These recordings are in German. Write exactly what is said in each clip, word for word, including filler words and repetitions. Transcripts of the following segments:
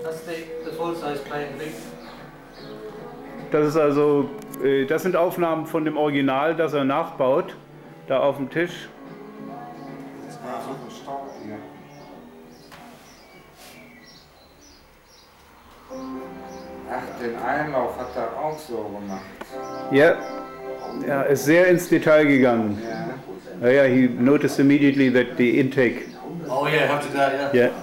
That's the, the full-size plane. Big. Das ist also, äh, das sind Aufnahmen von dem Original, das er nachbaut, da auf dem Tisch. Ach, den Einlauf hat er auch so gemacht. Ja, er ist sehr ins Detail gegangen. Ja, ja, he noticed immediately that the intake. Oh yeah, have to do that, yeah. Ja.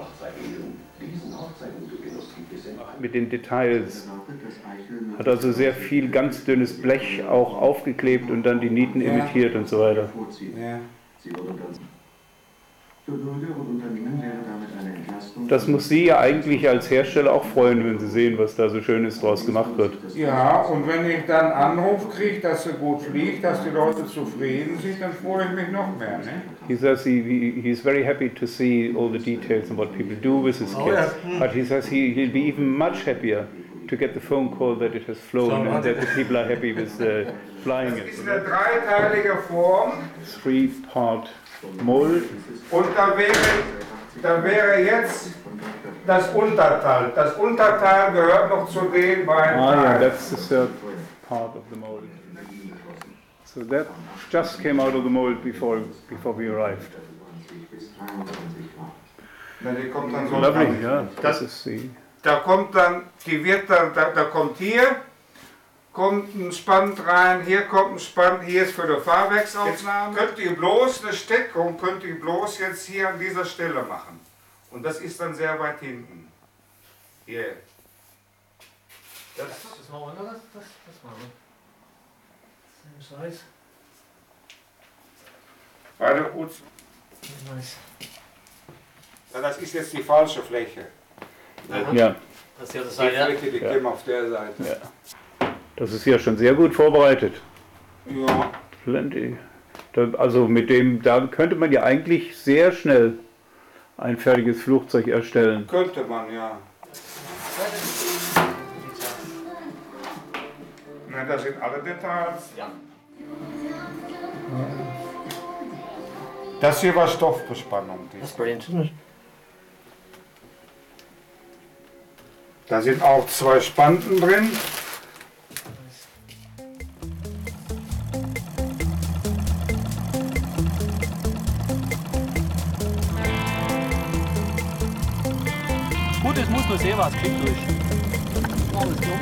Mit den Details. Hat also sehr viel ganz dünnes Blech auch aufgeklebt und dann die Nieten Ja. imitiert und so weiter. Ja. Das muss Sie ja eigentlich als Hersteller auch freuen, wenn Sie sehen, was da so Schönes draus gemacht wird. Ja, und wenn ich dann Anruf kriege, dass sie gut fliegt, dass die Leute zufrieden sind, dann freue ich mich noch mehr. Ne? He says he, he he's very happy to see all the details and what people do with his Oh, kits, yeah. but he says he, he'll be even much happier to get the phone call that it has flown So, and that the people are happy with uh, flying Das it. ist eine dreiteilige Form Three-part mold. und da wäre, da wäre jetzt das Unterteil. Das Unterteil gehört noch zu den beiden Ah, yeah, Teilen. that's the third part of the mold. So that just came out of the mold before before we arrived. Na, die kommt dann so Lovely, dran. yeah. Das, This is the da kommt dann, die wird dann, da, da kommt hier, kommt ein Spann rein, hier kommt ein Spann, hier ist für die Fahrwerksaufnahme. Jetzt könnt ihr bloß eine Steckung, könnt ihr bloß jetzt hier an dieser Stelle machen. Und das ist dann sehr weit hinten. Hier. Das, Das war oder das? Das, das war Same size. warte, Uz. Nice. Ja, das ist jetzt die falsche Fläche. ja. That's the other Die side, yeah. Fläche, die Ja. käme auf der Seite. Ja. Das ist ja schon sehr gut vorbereitet. Ja. Plenty. Da, also mit dem, da könnte man ja eigentlich sehr schnell ein fertiges Flugzeug erstellen. Könnte man, ja. Na, das sind alle Details. Ja. Das hier war Stoffbespannung. That's brilliant, isn't it? Da sind auch zwei Spanten drin. Gut, es muss nur sehen, was kriegt durch. Oh, das ist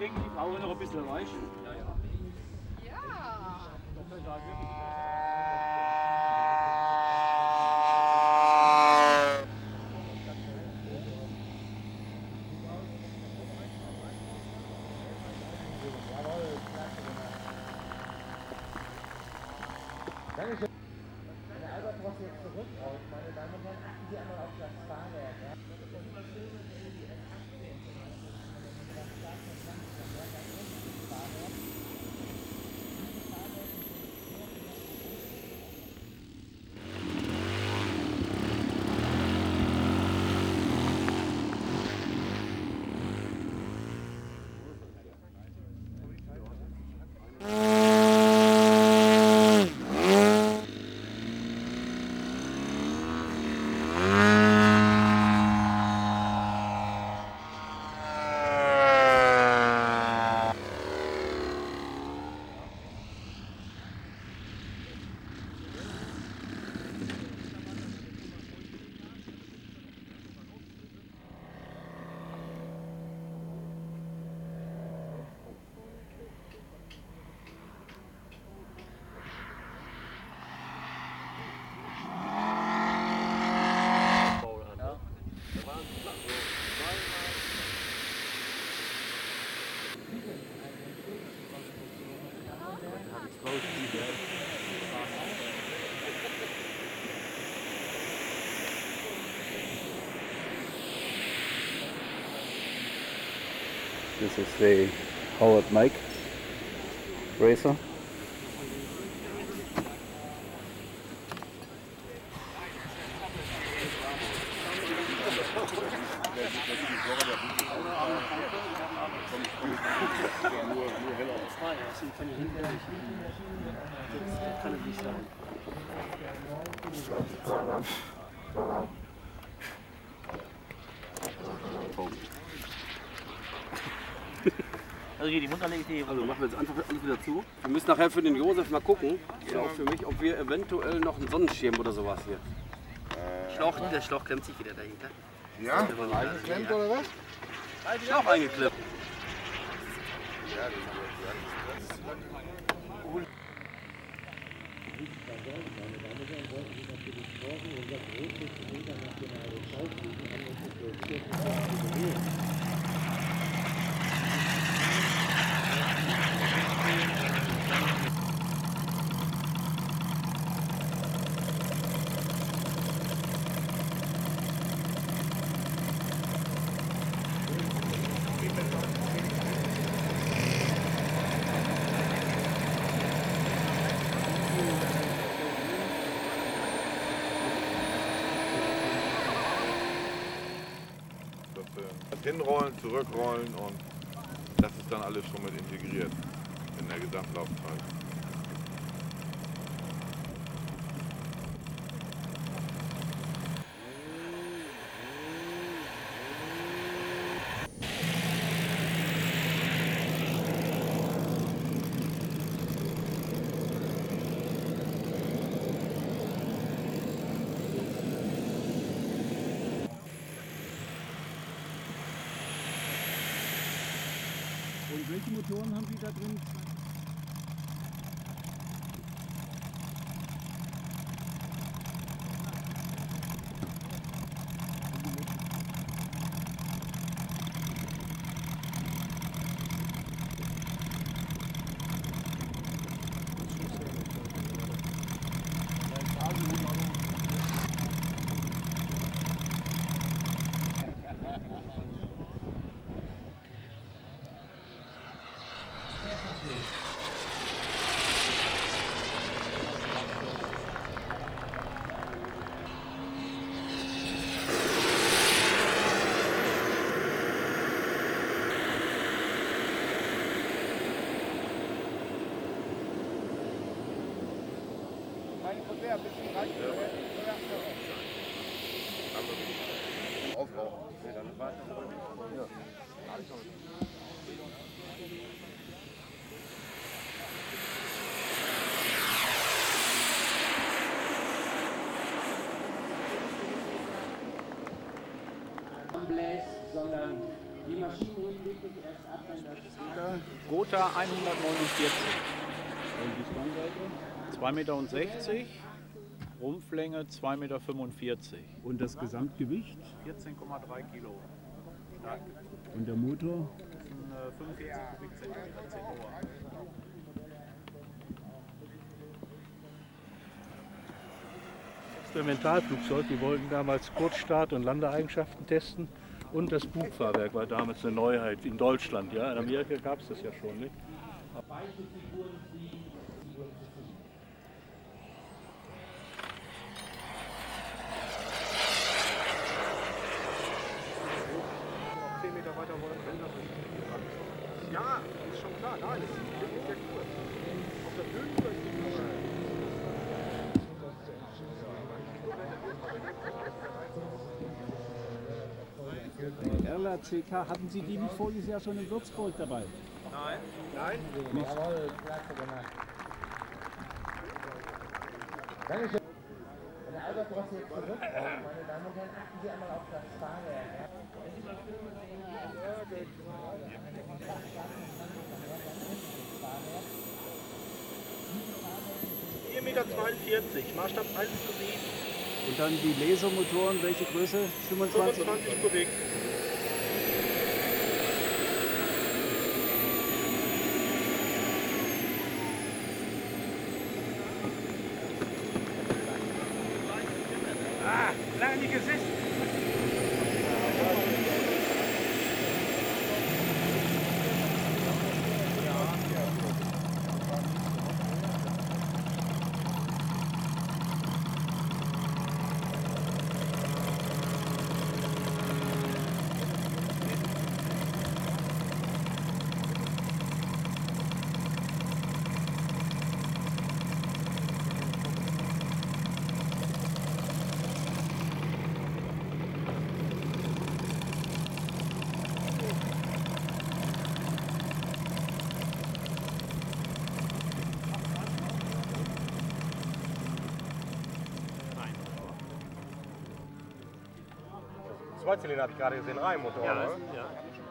wegen die Frau noch ein bisschen weich. Ja. Dankeschön. Wenn der Albatros jetzt zurückrollt, meine Damen und Herren, achten Sie einmal auf das Fahrwerk. Ja? This is the Howard Mike racer. Kann es nicht sein. Also hier die Mundernägel. Also machen wir jetzt einfach alles wieder zu. Wir müssen nachher für den Josef mal gucken, ja. Auch für mich, ob wir eventuell noch einen Sonnenschirm oder sowas hier. Schlauch, der Schlauch klemmt sich wieder dahinter. Ja? Eingeklemmt oder was? Schlauch eingeklemmt. Hinrollen, zurückrollen und das ist dann alles schon mit integriert in der Gesamtlaufzeit. Und welche Motoren haben Sie da drin? Aufrauchen. Bläst, sondern Die Maschinen ruhen wirklich erst ab, wenn das... Gotha hundertneunundvierzig. Und die Spannweite? zwei Meter sechzig, Rumpflänge zwei Meter fünfundvierzig. Und das Gesamtgewicht? vierzehn Komma drei Kilo. Stark. Und der Motor? Das ist ein fünfundvierzig Kubikzentimeter zehn Uhr. Experimentalflugzeug, die wollten damals Kurzstart- und Landeeigenschaften testen. Und das Bugfahrwerk war damals eine Neuheit in Deutschland. Ja? In Amerika gab es das ja schon nicht. Weiche Figuren fliegen, Figuren zu fliegen. zehn Meter weiter wollen, wenn das ist. Ja, ist schon klar. Nein, das ist sehr kurz. Auf der Höhe ist L R C K, hatten Sie die nicht voriges Jahr schon in Würzburg dabei? Nein. Nein? Jawohl, klasse gemacht. Dankeschön. Wenn der Albatros jetzt zurückkommt, meine Damen und Herren, achten Sie einmal auf das Fahrwerk. Ja? vier Meter zweiundvierzig, Maßstab eins zu sieben. Und dann die Lasermotoren, welche Größe? fünfundzwanzig? fünfundzwanzig Kubik. Ah, lange nicht gesessen. Zweizylinder habe ich gerade gesehen, Reihenmotor. Ja, oder? Ja.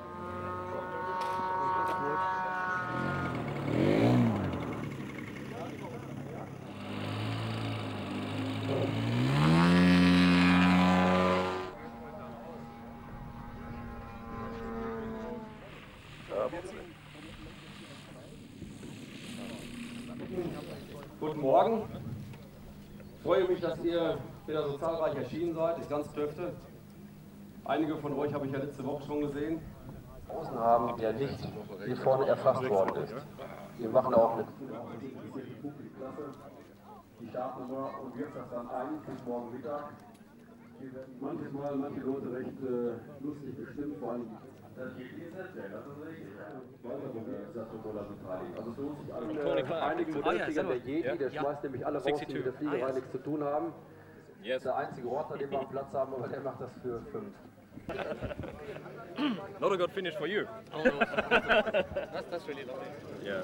Guten Morgen. Ich freue mich, dass ihr wieder so zahlreich erschienen seid. Ich ganz dürfte. Einige von euch habe ich ja letzte Woche schon gesehen. Außen haben, der nicht hier vorne erfasst worden ist. Wir machen auch eine die Startnummer und wirft das dann ein bis morgen Mittag. Hier werden manches Mal manche Leute recht äh, lustig bestimmt, vor allem das G P S, das ist richtig. Also es lohnt sich alle. Einigen Modellfliegern der Jedi, der schmeißt nämlich alle raus, die mit der Fliegerei nichts zu tun haben. Das ist der einzige Ort, an dem wir einen Platz haben, aber der macht das für fünf. Not a good finish for you. Oh, no. that's, that's really lovely. Yeah.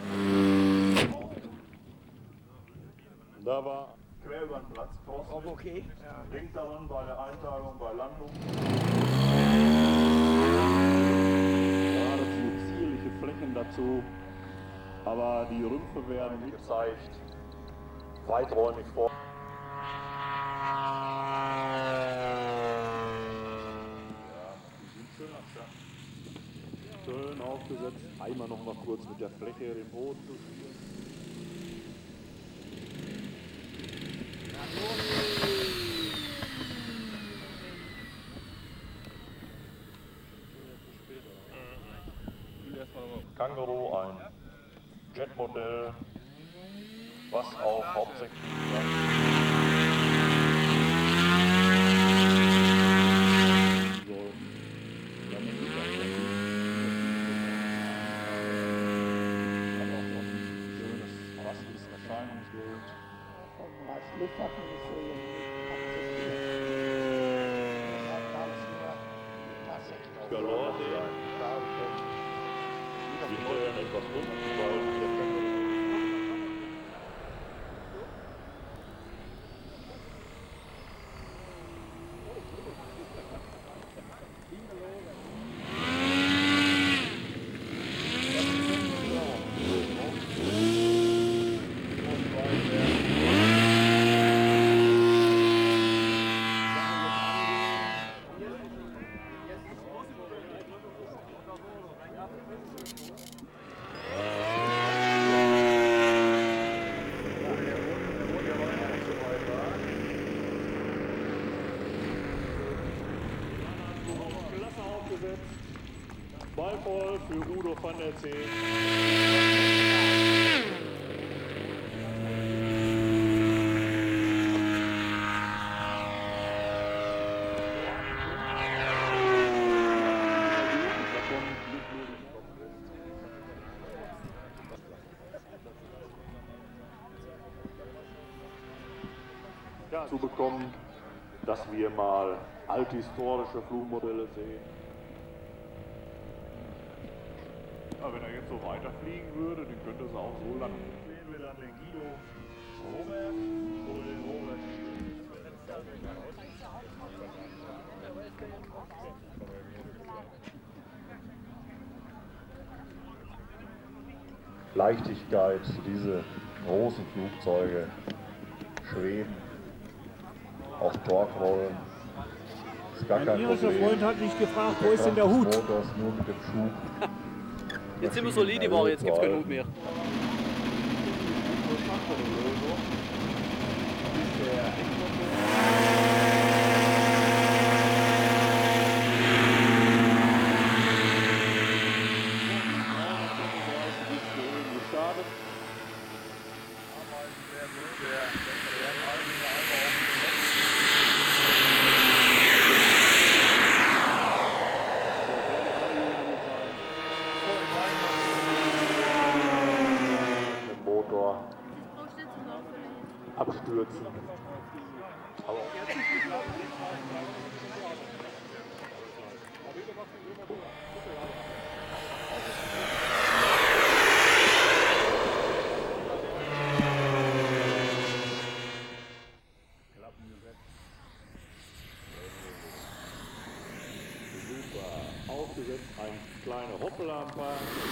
Da war quer über den Platz Thorsten. Oh, okay. Denkt daran bei der Eintagung, bei Landung. Geradezu zierliche Flächen dazu, aber die Rümpfe werden gezeigt, weiträumig vor. Schön aufgesetzt, einmal noch mal kurz mit der Fläche den Boden justieren. Kangaroo, ein Jetmodell, was auch hauptsächlich soll. Galore, der sieht äh, etwas unten, weil der Känguru Thank you. aufgesetzt. Ball voll für Udo van der Zee. Zu bekommen, dass wir mal althistorische Flugmodelle sehen. Ja, wenn er jetzt so weiterfliegen würde, dann könnte es auch so lang. Sehen wir dann den Guido Robert oder den Robert Leichtigkeit, diese großen Flugzeuge, Schweben, auch Torquerollen. Mein irischer Freund hat mich gefragt, wo ist denn der Hut? Nur mit dem Schub. Jetzt sind wir solide die Woche, jetzt gibt es keinen Hut mehr. Abstürzen. Aber super. Aufgesetzt, ein kleiner Hoppelampe.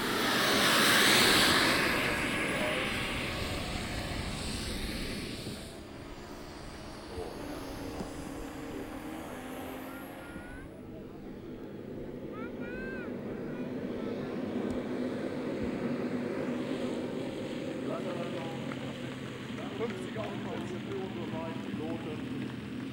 fünfzig Aufpreise für unsere beiden Piloten.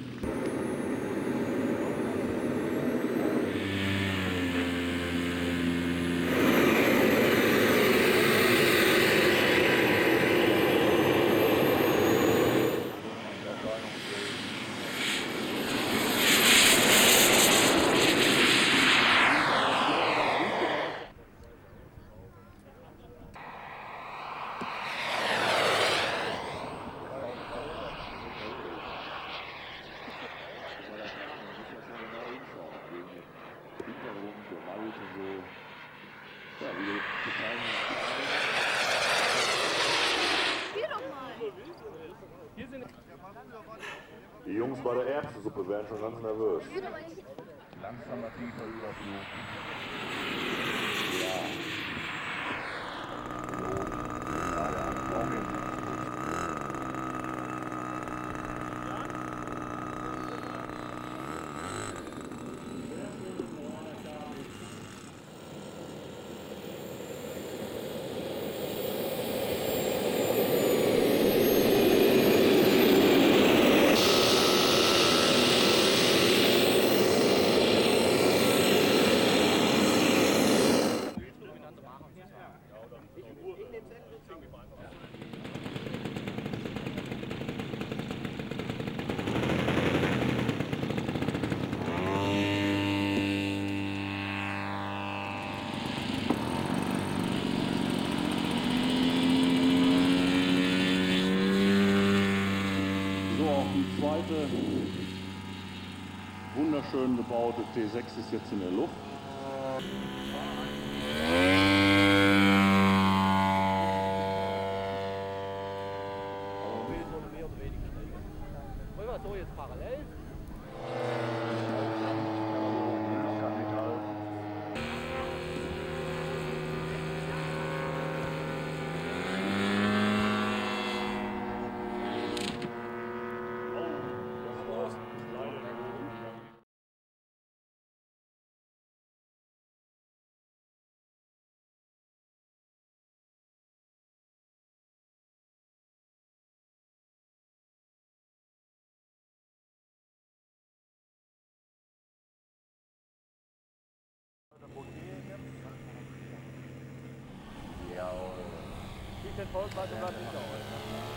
Die Jungs bei der Erbsensuppe werden schon ganz nervös. Langsamer, tiefer Überflug. Ja. Die zweite wunderschön gebaute T sechs ist jetzt in der Luft. Wollen wir so jetzt parallel? Erfolgreiche bleibt hinter euch.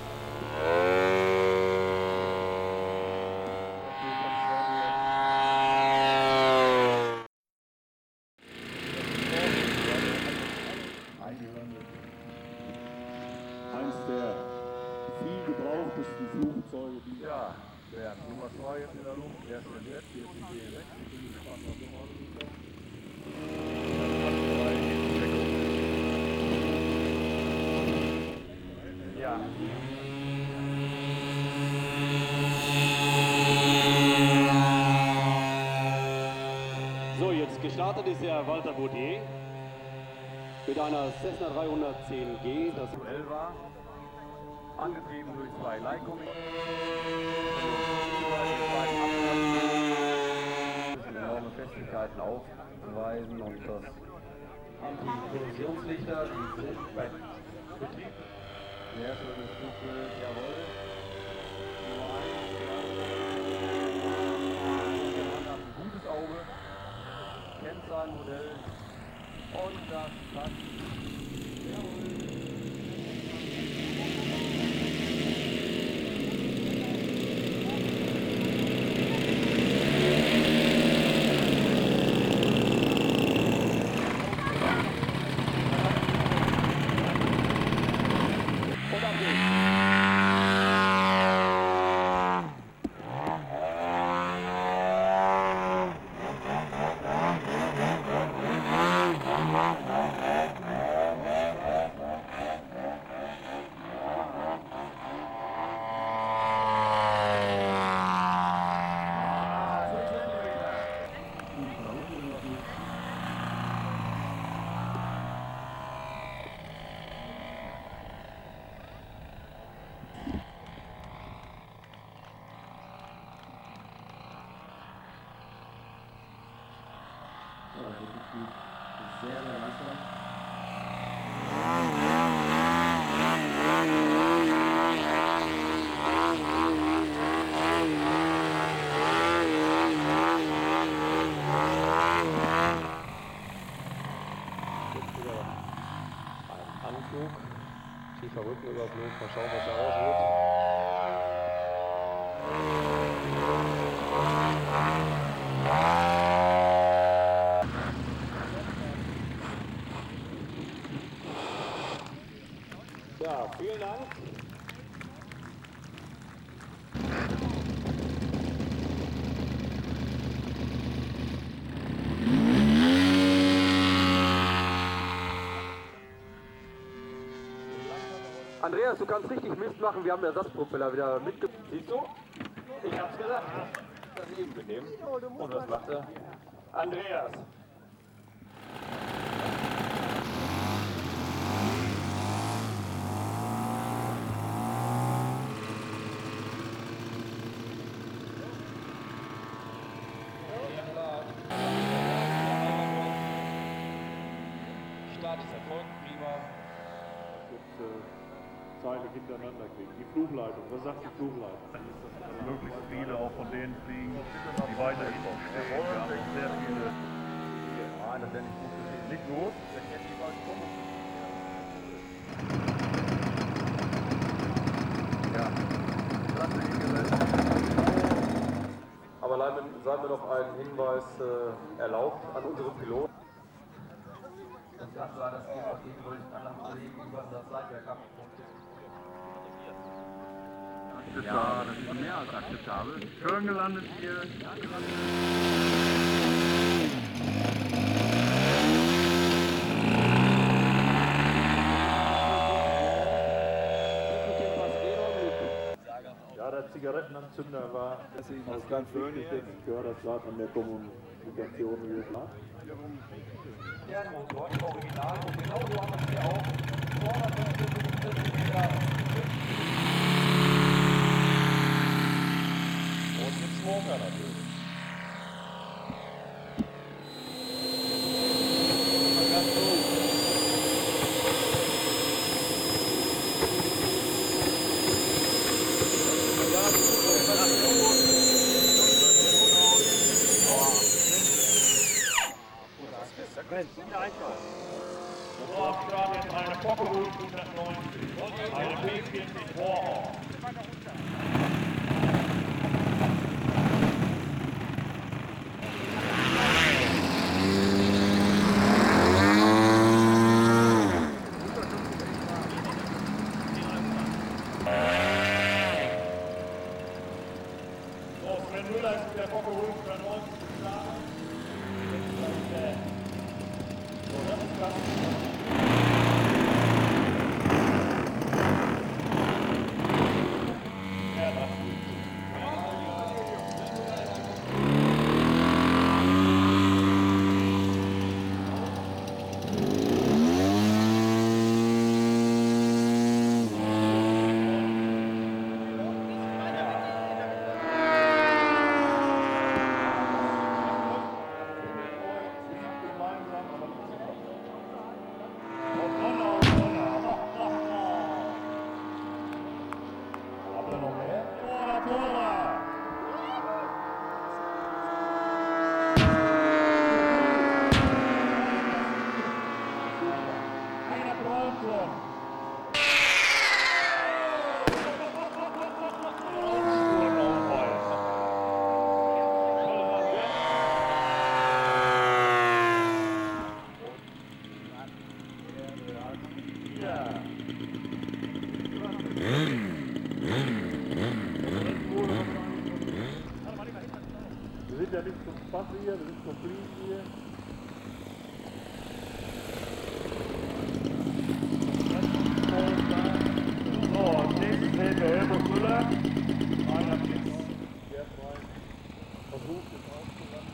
Eins der viel gebrauchtesten Flugzeuge, die Ja, der Nummer zwei ist in der Luft, erst der Wert, hier ist die G sechs, ich bin gespannt, was noch alles kommt. Ja. So, jetzt gestartet ist der Walter Baudet mit einer Cessna dreihundertzehn G, das Duell war, angetrieben durch zwei Leihkombinationen. Enorme Festigkeiten aufweisen und das Anti-Kollisionslichter, die sind bei Betrieb. Sehr schönes Flugbild, jawohl. Nummer eins, der Mann hat ein gutes Auge, kennt sein Modell und das passt. Jawohl. Sehr, sehr langsam. Jetzt wieder ein Anflug, tiefer Rückenüberflug, mal schauen, was daraus wird. Ja, vielen Dank. Andreas, du kannst richtig Mist machen, wir haben den Ersatzpropeller wieder mitgebracht. Siehst du? Ich hab's gesagt. Das eben benehmen. Und was macht er? Andreas. Start ist erfolgt, prima. jetzt äh, Zeile hintereinander kriegen. Die Flugleitung, was sagt die Flugleitung? Möglichst viele auch von denen fliegen, die weiter hinten stehen. Wir haben sehr viele. Nein, das wäre nicht gut gesehen. Nicht los, wenn jetzt die bald kommen. Ja, klasse hingesetzt. Aber leider sei mir noch ein Hinweis äh, erlaubt an unsere Piloten. Das Ganze war das geht auf jeden Fall nicht anderen Kollegen über das Leitwerk ab. Ja, das ist mehr als akzeptabel. Schön gelandet hier. Ja, der Zigarettenanzünder war aus ganz wichtig, ich gehört das gerade an der Kommunikation hier. Ja, Motor, Original, und genau so haben wir es hier auch. zweihundertfünfundvierzig Meter. Und mit Smoker natürlich. Ganz gut. Mensch, wieder einschalten. auf Start jetzt eine Focke hundertneunzig, eine B vierzig Warhawk. Wir sind ja nicht zum Spaß hier, wir sind zum Fliegen hier. So, als nächstes sehen wir Helmut Müller. Einer Blitz. Der frei. Versucht es auszulassen.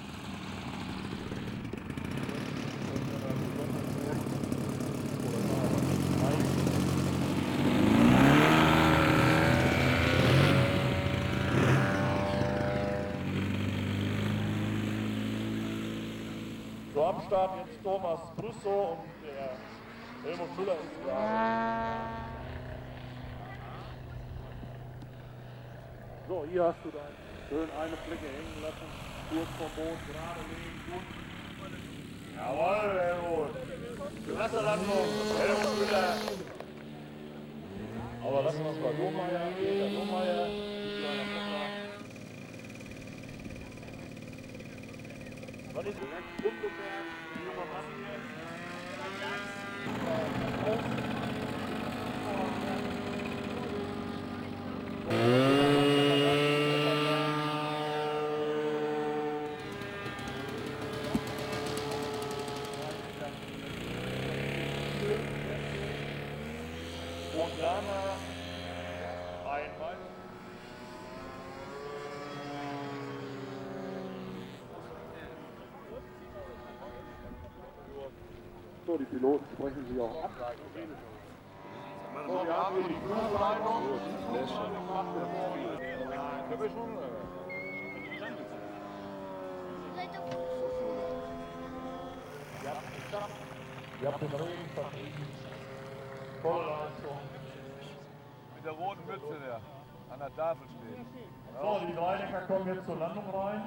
So, am Start jetzt Thomas Brusso und der Helmut Müller ist da. So, hier hast du dann schön eine Flecke hängen lassen, kurz vom Boot, gerade legen, gut. Jawohl, Helmut. Wasserlandung, Helmut Müller. Aber lassen wir es bei Lohmeier, Peter Lohmeier, die kleine Mutter. Was ist das? Bundeberg, ein junger Mann hier. Und dann ein Mann. So, die Piloten sprechen sich auch ab. So, wir haben hier die Flugleitung. Können wir schon? Ihr habt den Regen vertrieben. Volle Leistung. Mit der roten Mütze, der an der Tafel steht. So, die Dreidecker kommen jetzt zur Landung rein.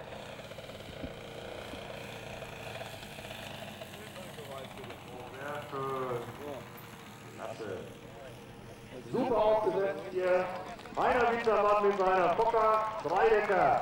Sehr schön. Klasse. Super aufgesetzt hier. Einer Wintermann mit seiner Fokker, Dreidecker.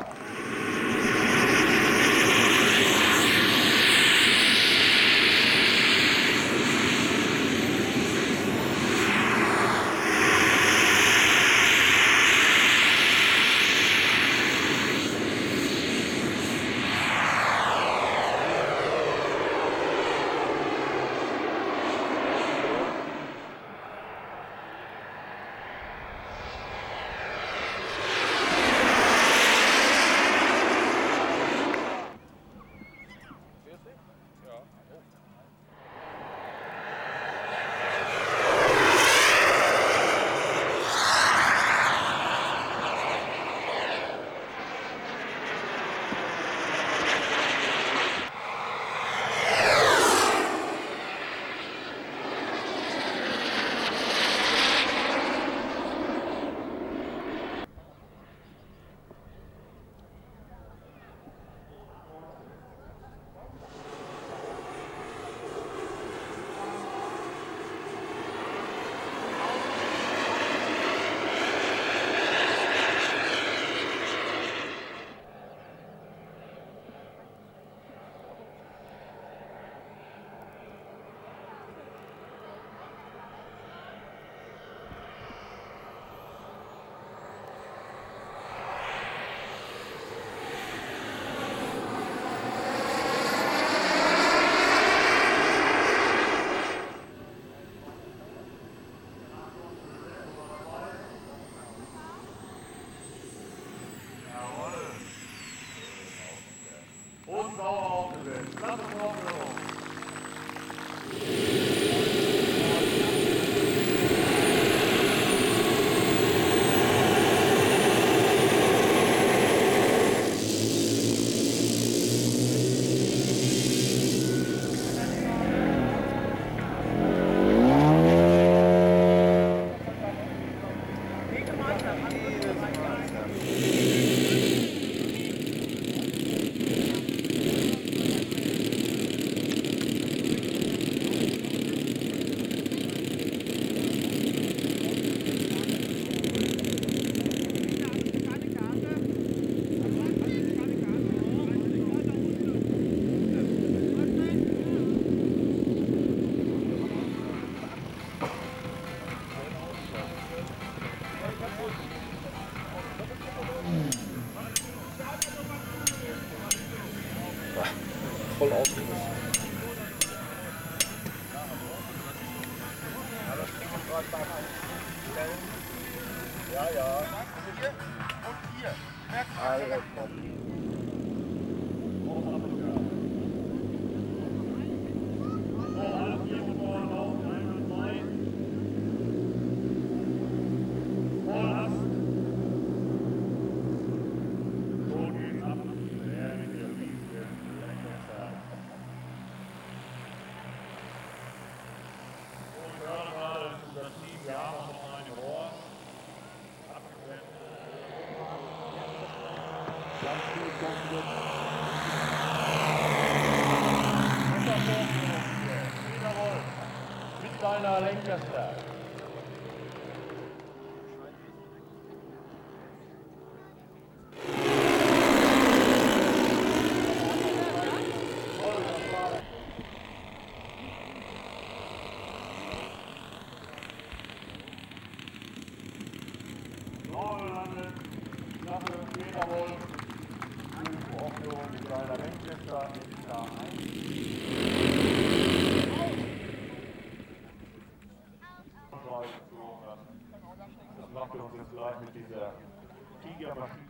voll ausgerüstet. Ja, ja. Hier und hier. Alles klar. Mit deiner Lenkerstärke. Das macht uns jetzt gleich mit dieser Tigermaschine.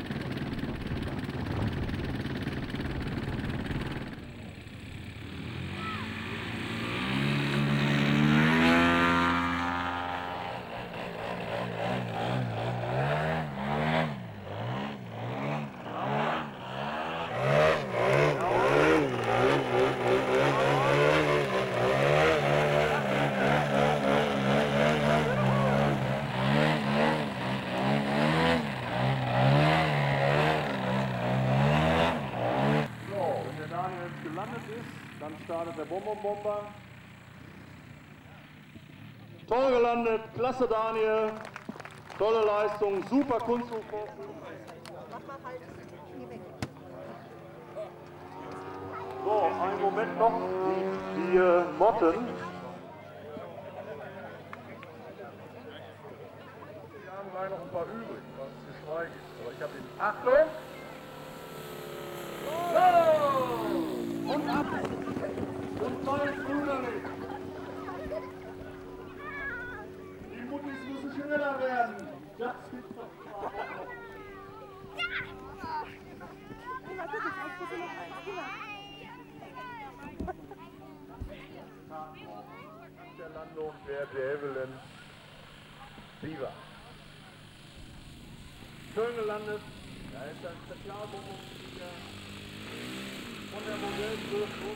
Dann startet der Bonbonbomber. Toll gelandet, klasse Daniel, tolle Leistung, super Kunsthof. So, einen Moment noch, die, die äh, Motten. Wir haben gleich noch ein paar übrig, was Geschrei gibt. Aber ich habe den... Achtung! Go! Und ab! Und tolles Ruderlicht! Die Muttis müssen schneller werden! Das ist doch der Landung der Dävelin Viva. Schön gelandet. Da ist ein Spezialbonbonflieger von der Modellgröße.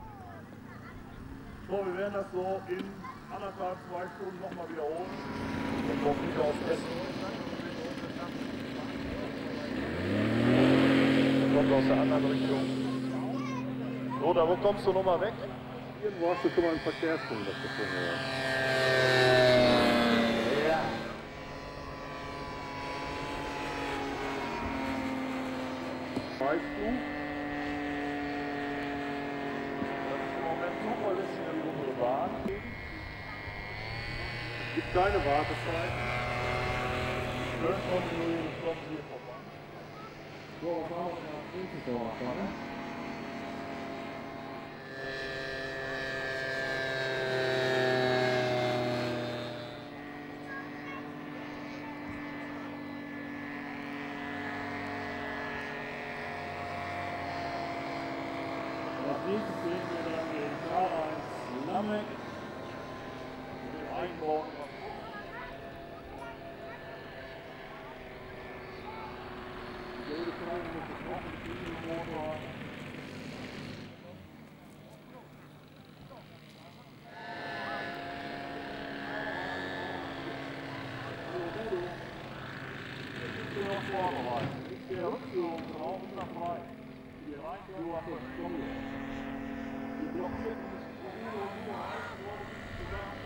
So, wir werden das so in anderthalb, zwei Stunden nochmal wiederholen. Und noch wieder aufs Essen. Kommt aus der anderen Richtung. So, da wo kommst du nochmal weg? Irgendwo hast du schon mal einen Verkehrspunkt, das gefunden hast. Ja. Weißt du? Das ist im Moment zuverlässig in unsere Bahn. Es gibt keine Wartezeit. Schön kontinuierlich kommen wir vorbei. So, was haben wir denn als nächstes gemacht, ne? Als nächstes sehen wir dann den K eins Lamek mit dem Einbauen. Die gelbe Teile mit dem offenen Dieselmotor. Ich bin noch vorbereitet. Ich bin Rückführung drauf und nach frei. Die Reinführung von Stunde. Die blockierten das Profil und nur heißen wurde nicht gesagt.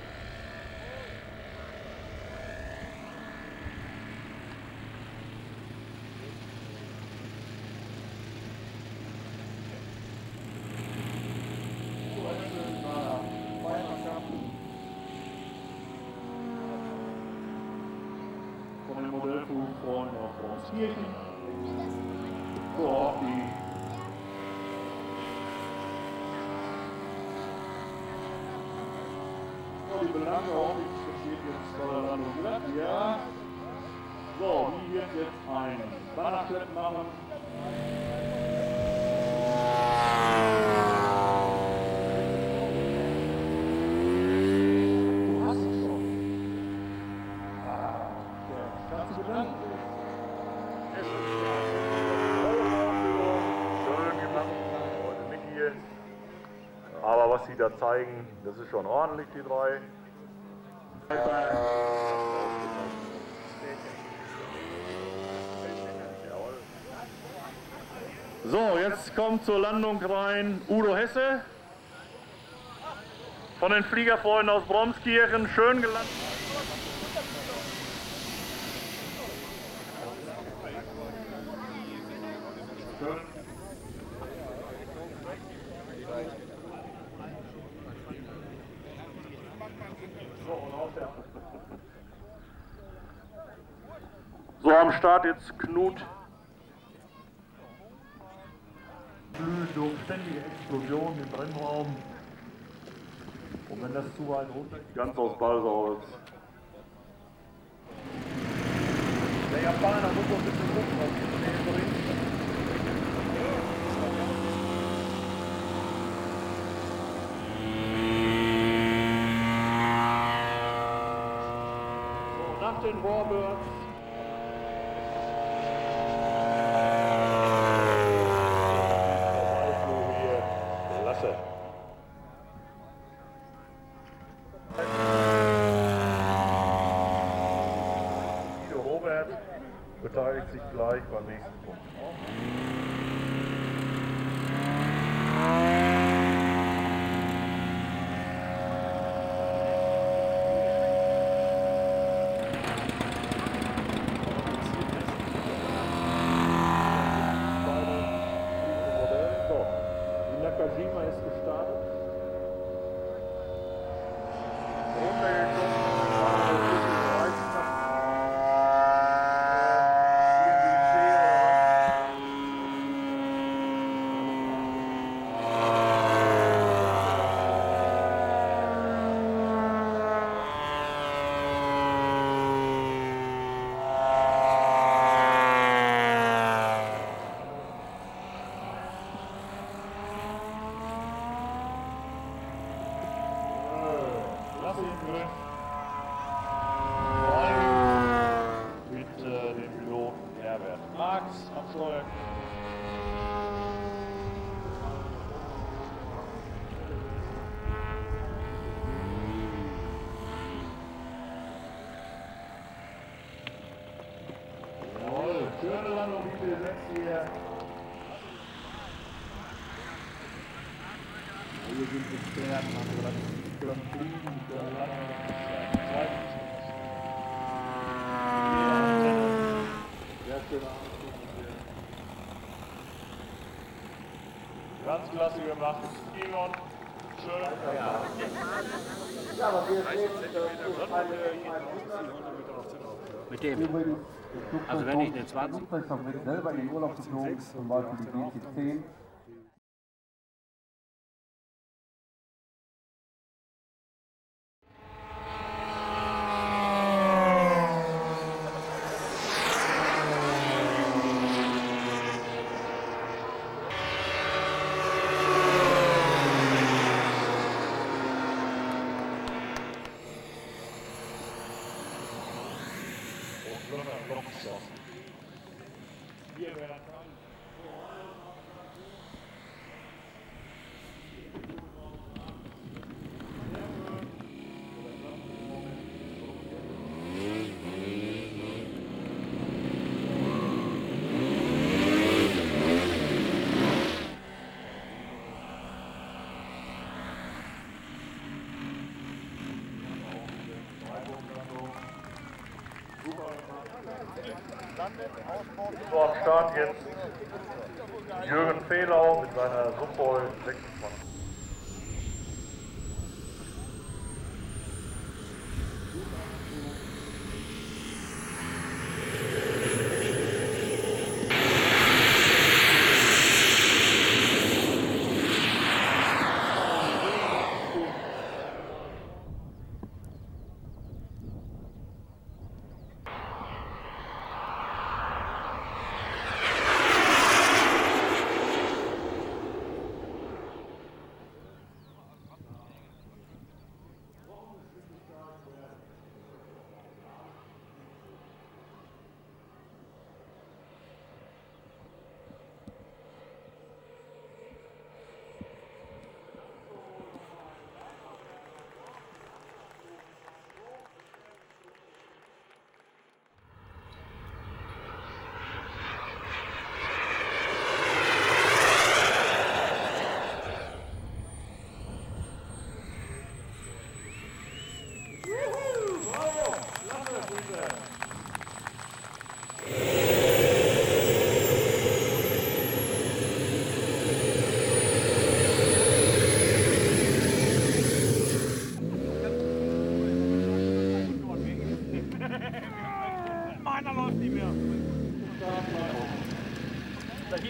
Von den Modellflugfreunden aus Bornskirchen. So auch die die Belange, hoffe ich, das geht jetzt bei der Landung glatt. Ja. So, die wird jetzt ein Bannerschlepp machen. Du hast es schon. Ah, ja. Kannst du bedanken? Es ist schön gemacht. Heute nicht hier. Aber was sie da zeigen, das ist schon ordentlich, die drei. So, jetzt kommt zur Landung rein Udo Hesse von den Fliegerfreunden aus Bromskirchen, schön gelandet. So, am Start jetzt Knut. Durch ständige Explosionen im Brennraum. Und wenn das zu weit runter geht, ganz aus Balsaholz. Der Japaner muss noch ein bisschen gucken, ob die Schnee bringt. So, nach den Warbirds. Beteiligt sich gleich beim nächsten Punkt. So, die Nakajima ist gestartet. Runtergekommen. Mit äh, dem Piloten Herbert Marx am Steuer. Jawohl, schöne Landung, wie wir jetzt hier. Hier sind Experten, also das können fliegen, können landen. Sehr schöne Anflug hier. Ganz klasse gemacht. Egon, schön. Ja, ja, aber wir sehen, mit dem. Also wenn ich eine zwanzig. Selber in den Urlaub geflogen, zum Beispiel die B C zehn. Hier werden so am Start jetzt Jürgen Fehlau mit seiner Suppol sechsundzwanzig.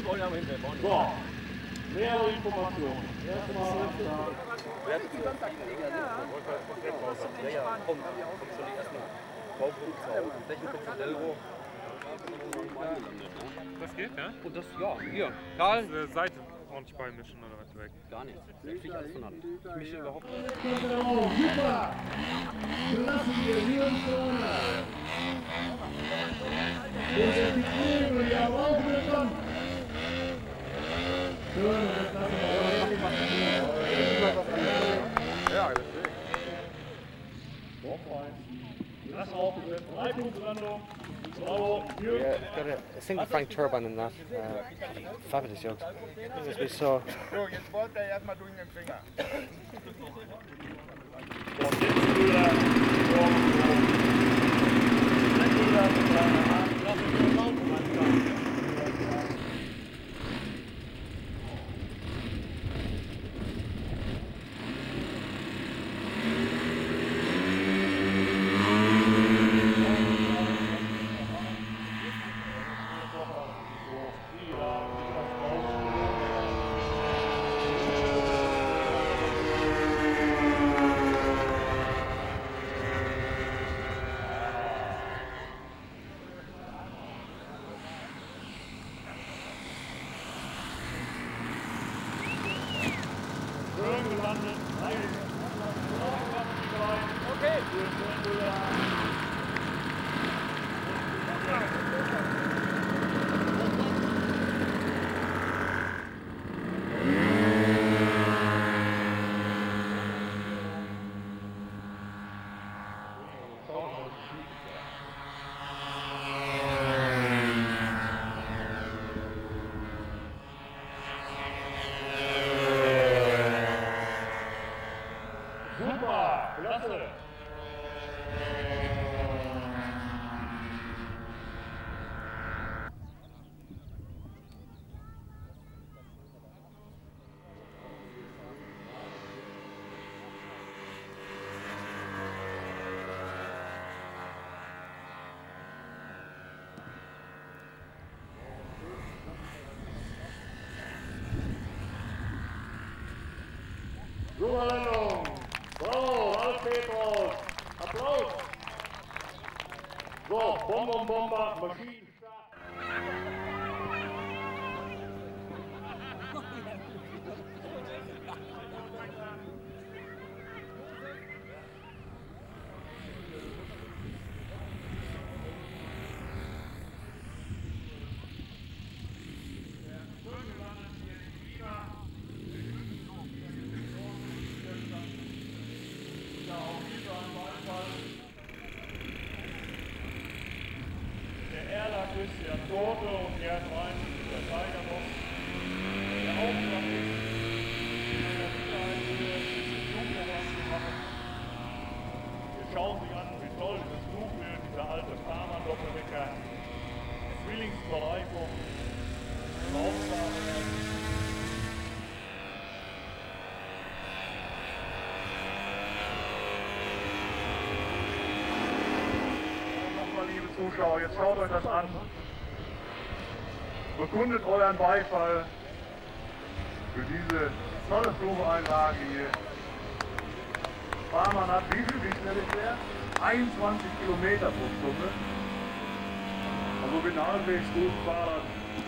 wollen aber hinterher bauen. So, mehrere Informationen. Erstmal, Wer hat die ganze Zeit gelegen? Ja, ja, komm, komm schon die ersten Bauprodukte zu Hause. Flächenpizza Delro. Das geht, ja? Und das, ja, hier. Karl. Das ist Seite ordentlich beimischen oder was weg? Gar nichts. Das kriege ich alles von Hand. Ich mische überhaupt nicht. Super! Lassen wir hier uns vorne. Und der Figur, die haben auch mitkommen. Schön, das lassen wir. ja, deswegen. Doch, das aufgesetzt. Reibungslandung. Yeah, got a, a single frank turbine in that. Uh, fabulous jokes. As we saw. So, jetzt wollt ihr erstmal durch den Finger. Superlandung! Bravo, Ralf Petrus! Applaus! So, Bonbon Bomber, Maschinenstart! Der Erlack ist der Tote und der rein, der Tigerbox. Der Auftrag ist, der Sicherheitshöhe dieses Flugprogramm zu machen. Wir schauen sich an, wie toll das Flugbild, dieser alte Farmer-Doppeldecker, Zwillingsbereifung, Aufgabe. Liebe Zuschauer, jetzt schaut euch das an. Bekundet euren Beifall für diese tolle Flugeinlage hier. Farman hat wie viel, wie schnell ist der? einundzwanzig Kilometer pro Stunde. Also bin halbwegs gut Fahrer.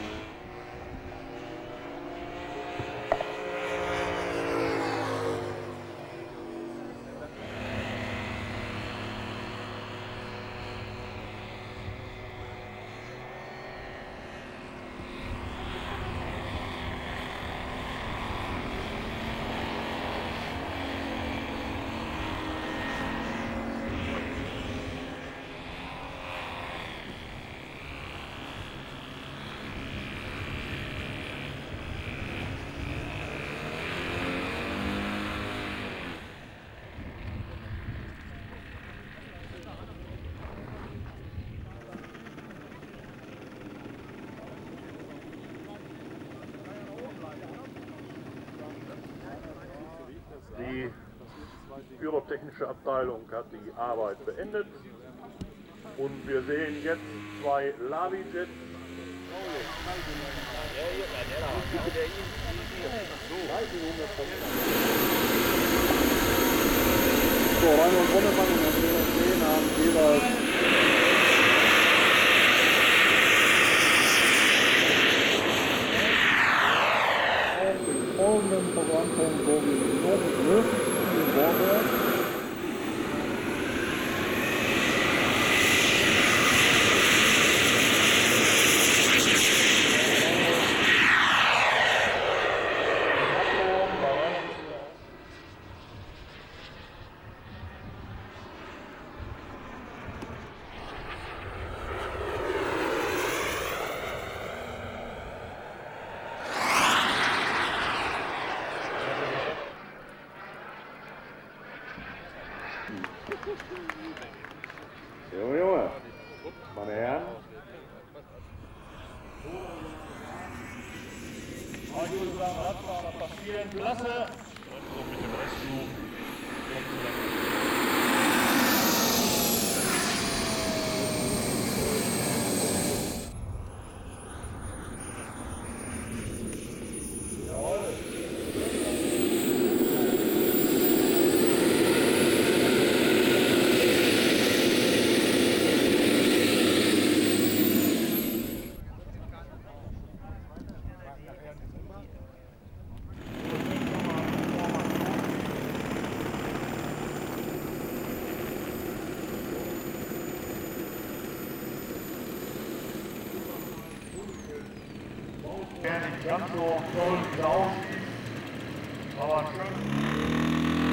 Die pyrotechnische Abteilung hat die Arbeit beendet und wir sehen jetzt zwei Lavi-Jets So, Reine und Wonnemann und Herr Sehen haben jeweils auf den folgenden Programmpunkt, wo wir die Noten lösen, in den Vorwerk. Junge, Junge, meine Herren. Ich würde sagen, Radfahrer passieren, klasse. Und so mit dem Restflug. Ja, nicht ganz so toll wie aussieht, aber schön.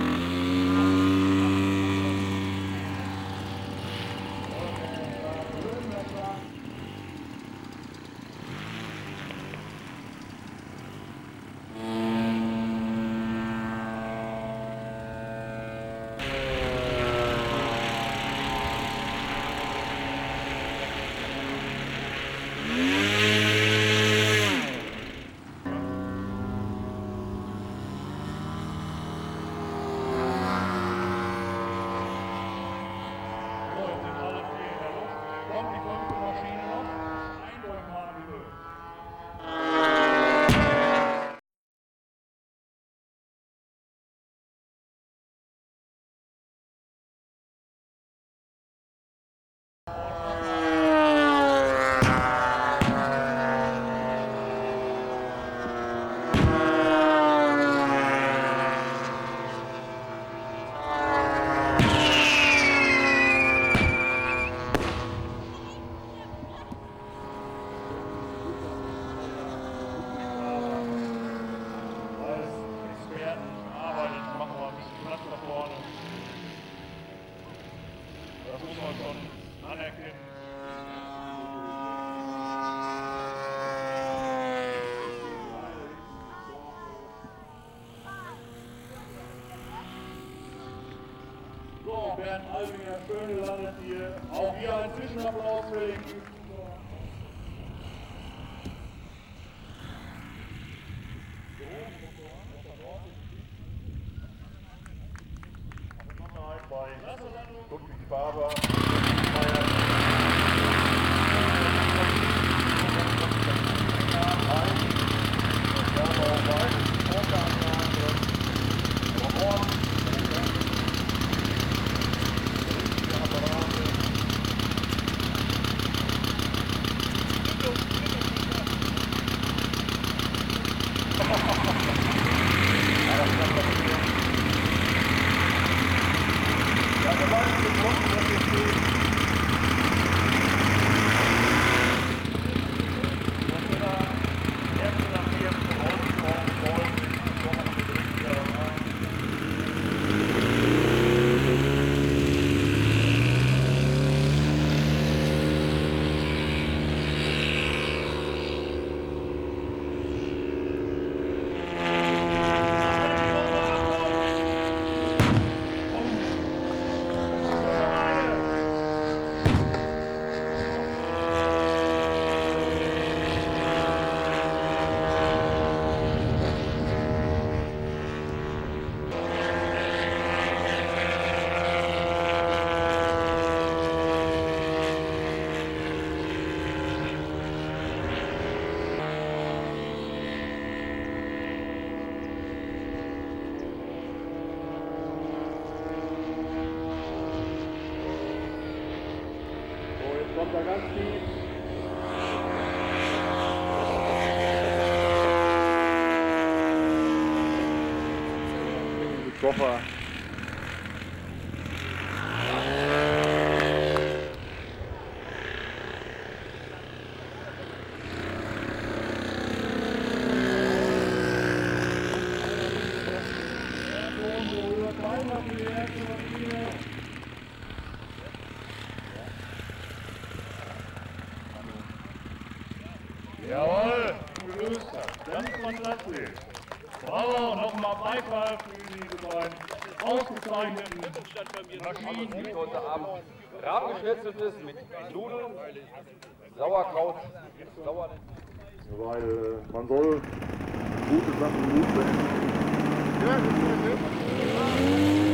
So, Bernd Albinger, schön gelandet hier. Auch hier ein Zwischenapplaus für den bei Ludwig Barber. Erste nach dem Rollen Koffer. Jawohl, gelöst hat. Ganz fantastisch. Bravo, nochmal Beifall für diese beiden ausgezeichneten Maschinen. Die heute Abend Rahmen geschnetzelt ist mit Nudeln, Sauerkraut, Sauer. Weil äh, man soll gute Sachen gut beenden. Ja, das ist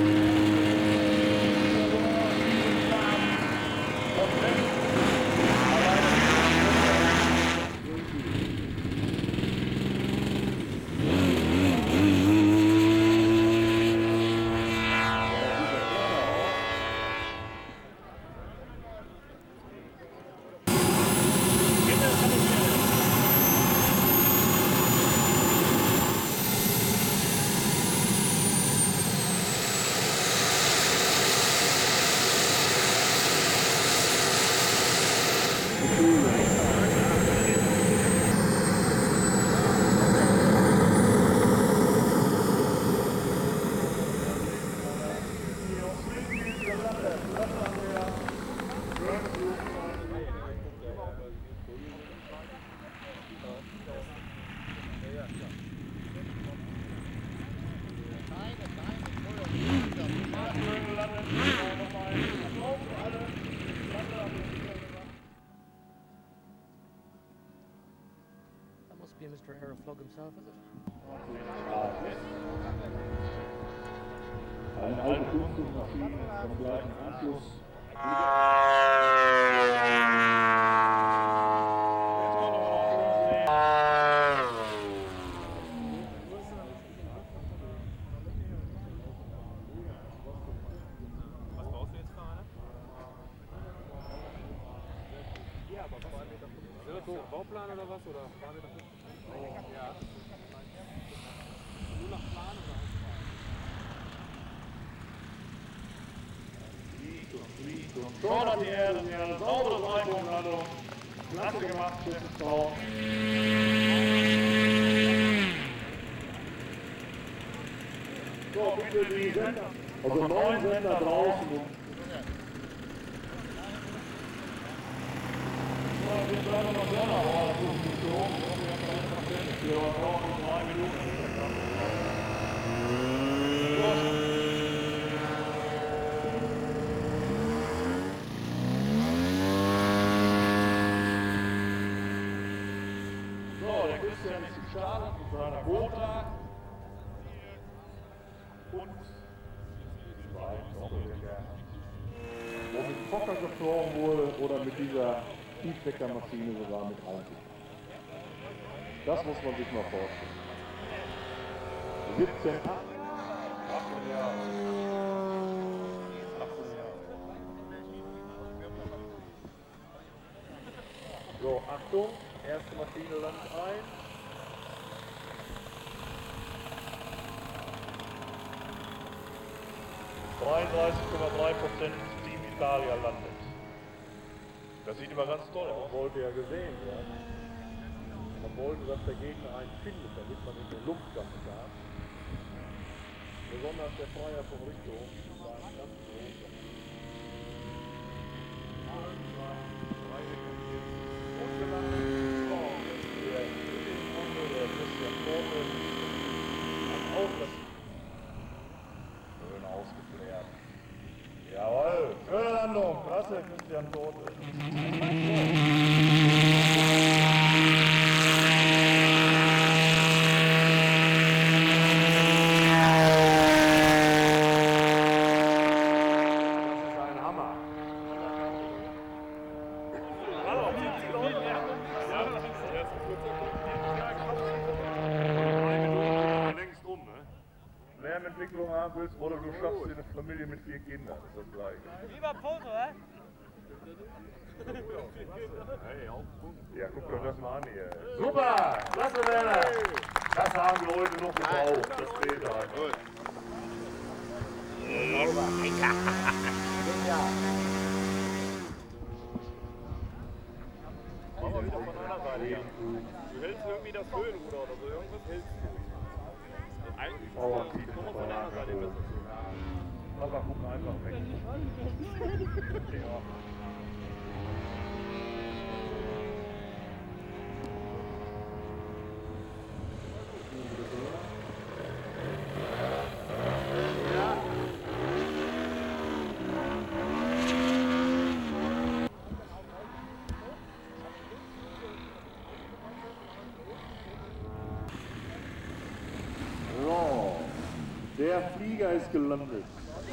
Mister Aeroflog himself, is it? Eine alte Kunstmaschine vom gleichen Anschluss. Was brauchst du jetzt für eine? Ja, aber zwei Meter fünfzig. Ist das so Bauplan oder was? Oder zwei Meter fünfzig? Ja. Nur nach Plan oder? Fordert die Erde, eine saubere Reifenumlandung. Klasse gemacht, Schiffsbau. So, bitte die Sender, also neun Sender draußen. So, wir bleiben noch selber auf der Position. Wir brauchen drei Minuten. So, der Christian ist gestartet mit seiner Bootlag. Und die beiden Doppeldecker. Wo mit dem Fokker geflogen wurde oder mit dieser Tiefdeckermaschine sogar mit rein. Das muss man sich mal vorstellen. siebzehn, achtzehn Jahre. achtzehn Jahre. So, Achtung, erste Maschine landet ein. dreiunddreißig Komma drei Prozent Team Italia landet. Das sieht immer ganz toll aus. Man wollte ja gesehen werden. Man wollte, dass der Gegner einen findet, damit man in den Luftkampf kam. Besonders der Freier von Richtung war ein ganz großer. Und gelandet. So, der Runde, der Christian Torte, hat auch das schön ausgeklärt. Jawohl, schöne Landung, klasse Christian Torte. Entwicklung haben willst oder du schaffst dir eine Familie mit vier Kindern, ist das gleiche. Lieber Foto, hä? Hey, auf ja, guck doch das mal an hier. Super! Klasse, Werner! Das haben wir heute noch gebraucht, das fehlt halt. Aber wieder von einer Seite. Du hältst irgendwie das Höhenruder oder so, irgendwas hältst du. Eigentlich ist das nur von einer Seite besser zu. Lass mal gucken, einfach weg. Ja. So, der Flieger ist gelandet.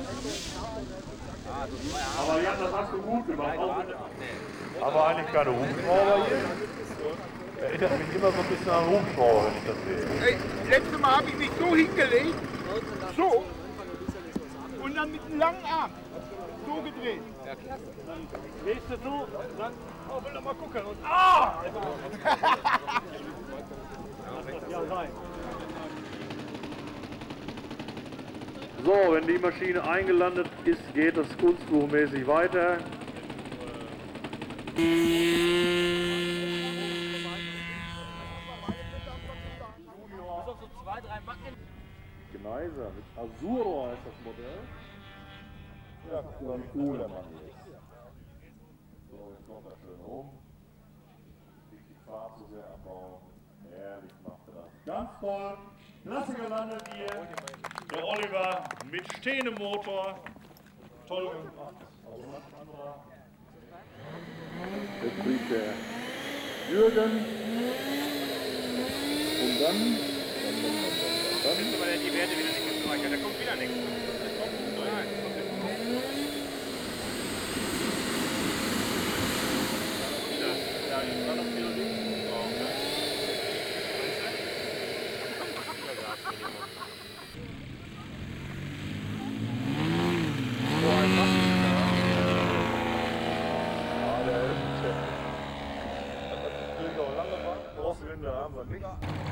Aber Jan, das hast du gut gemacht. Aber eigentlich keine Hubschrauber hier. Erinnert mich immer so ein bisschen an Hubschrauber, wenn ich das sehe. Ey, letztes Mal habe ich mich so hingelegt, so, und dann mit einem langen Arm so gedreht. Ja, klasse. Dann drehst du so, dann oh, will doch mal gucken und ah! Ja, nein. So, wenn die Maschine eingelandet ist, geht das kunstbuchmäßig weiter. Gneiser mit Azuro heißt das Modell. Ja, so ein cooler Mann ist. So, jetzt kommt er schön rum. Nicht die Fahrt so sehr abbauen. Ehrlich macht er das. Ganz toll. Klasse gelandet hier. Der Oliver mit stehendem Motor. Toll gemacht. Also ganz anderer. Jetzt fliegt der Jürgen. Und dann. Dann, dann, dann, dann. Jetzt aber die Werte wieder nicht gespeichert, da kommt wieder nichts. Da kommt nein, kommt nichts. Ja, ich war noch wieder links. So ein Massenstart. Ja, der ist das ist natürlich auch lange Wand. Großwinde haben wir nicht.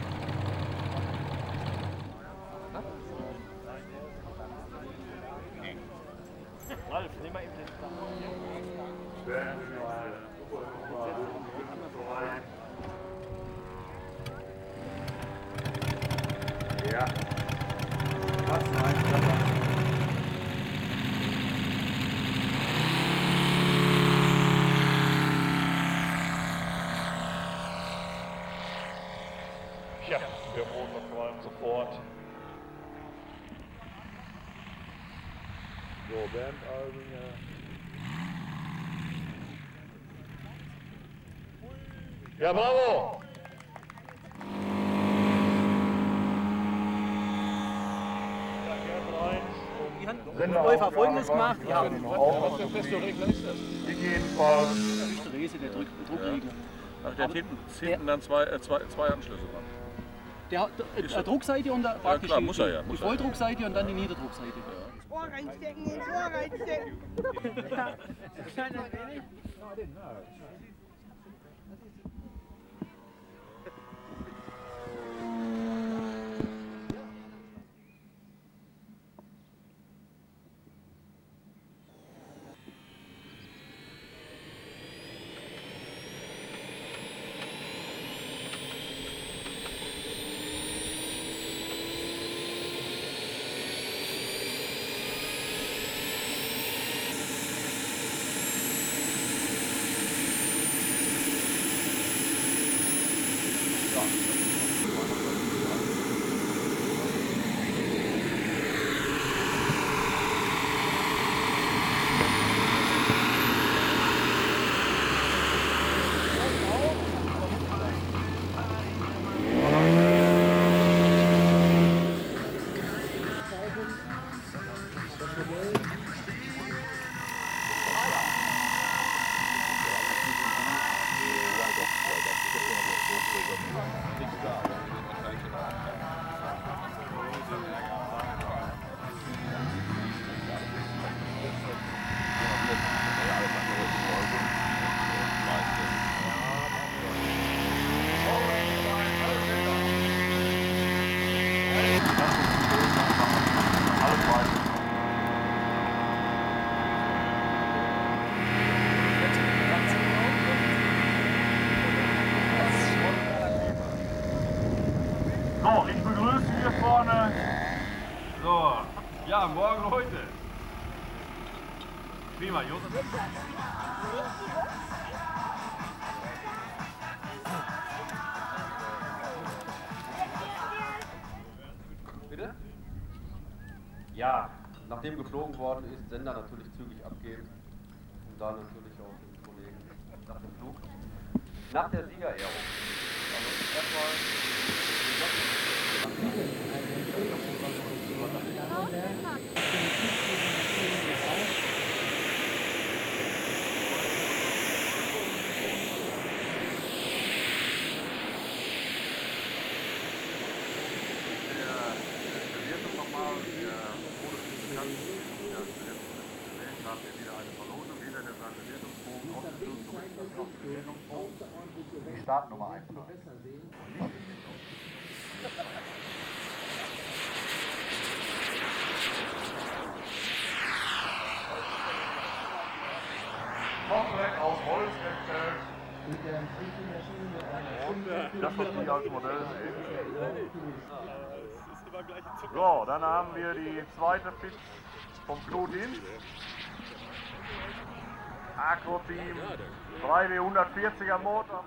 Ralf, nimm mal eben den Stellen wir mal super, super. Ja. Was heißt das? Ja, der Motor qualmt sofort. So, Bandalben, ja. Ja, bravo! Die haben Läufer Folgendes gemacht. Ja, was für feste Regler ist das? Jedenfalls. Das ist der Rese, der Druck, Druckregler. Ach, der hat hinten, hinten dann zwei, äh, zwei, zwei Anschlüsse dran. Der hat eine Druckseite und der Ja, klar, muss er ja. die Muss Volldruckseite und dann die Niederdruckseite. Ins Ohr reinstecken, ins Ohr reinstecken. Ja. So, ich begrüße hier vorne. So, Ja, morgen heute. Prima, Josef. Bitte? Ja, nachdem geflogen worden ist, Sender natürlich zügig abgeben. Und dann natürlich auch den Kollegen nach dem Flug. Nach der Siegerehrung. Also erstmal. Die Startnummer eintragen. Komplett aus Holz gestellt. Und das, was Sie als Modell sehen. So, dann haben wir die zweite Fit vom Knut-In. Agro-Team, drei W hundertvierziger Motor.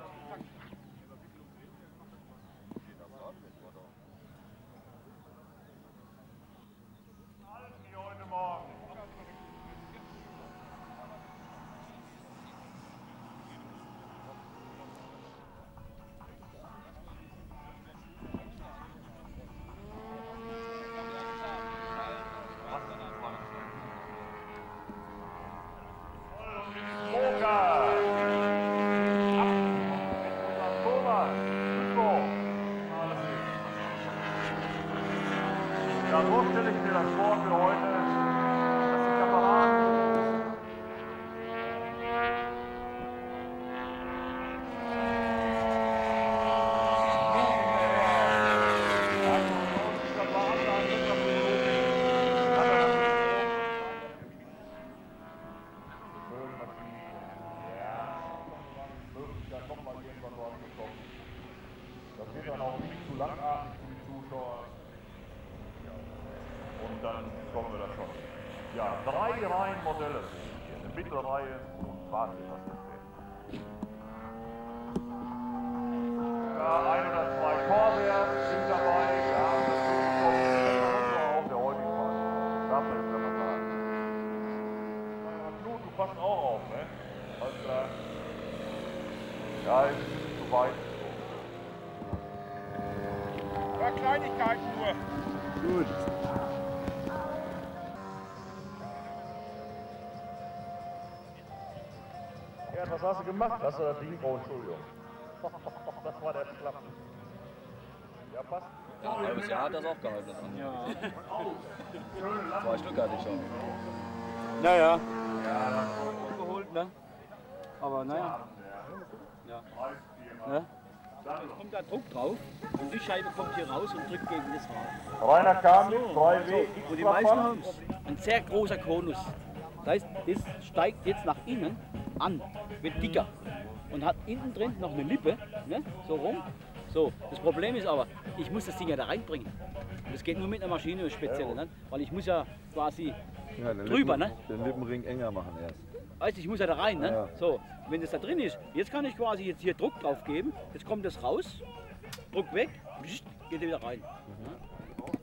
Wie heute Morgen. Ja, so stelle ich mir das vor für heute, dass die Kameraden das wird dann auch nicht zu langatmig für die Zuschauer. Und dann kommen wir da schon. Ja, drei Reihen Modelle. Eine Mittelreihe und warten, was das steht. Ja, ein oder zwei Corsairs sind dabei. Wir haben natürlich noch auf der heutigen Fahrt. Darf man jetzt mal sagen. Knut, du passt auch auf, ne? Alles klar. Ja, ist ein bisschen zu weit. Ja, Kleinigkeiten nur. Gut. Ja, was hast du gemacht? Hast du das Ding? Oh, Entschuldigung. Das war der Klapp. Ja, passt. Ja, ein halbes Jahr hat das auch gehalten. Ja. Zwei Stück hatte ich schon. Naja. Ja, geholt, ne? Aber naja. Ja. Ne? Jetzt kommt da Druck drauf und die Scheibe kommt hier raus und drückt gegen das Rad. Rainer kam mit drei W. Und die meisten haben ein sehr großer Konus. Das heißt, das steigt jetzt nach innen an, wird dicker und hat innen drin noch eine Lippe, ne? So rum. So, das Problem ist aber, ich muss das Ding ja da reinbringen. Und das geht nur mit einer Maschine speziell, ne? Weil ich muss ja quasi ja, den drüber, Lippen, ne? Den Lippenring enger machen erst. Weißt du, ich muss ja da rein, ne? Ja, ja. So, wenn das da drin ist, jetzt kann ich quasi jetzt hier Druck drauf geben, jetzt kommt das raus, Druck weg, geht wieder rein. Mhm. Und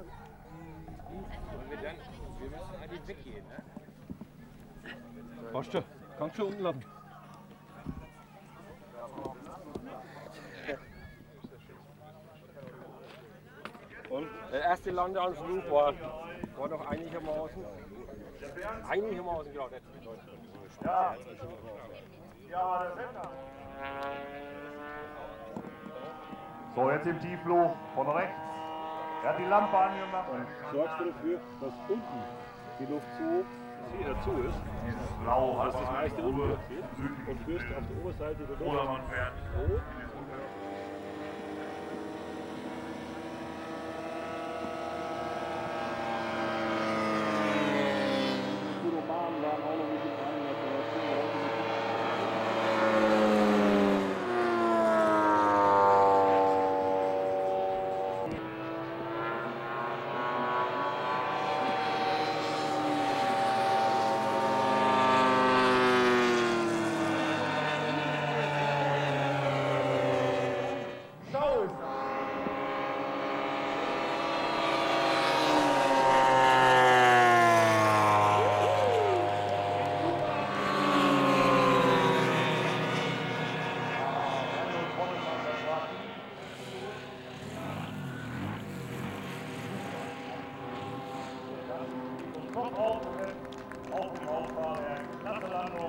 wir, dann, wir müssen eigentlich weggehen, ne? Passt schon, kannst schon umlassen. Und der erste Landeanflug war, war doch einigermaßen, einigermaßen, genau, der Ja, ja, der Sender. So, jetzt im Tiefflug von rechts. Er hat die Lampe angemacht. Dann sorgst du dafür, dass unten die Luft so wieder zu ist, Blau, dass das meiste unten durchgeht und führst auf der Oberseite der Luft Oder man fährt. hoch. Gut aufgesetzt, auf dem Hauptfahrwerk, klasse Landung.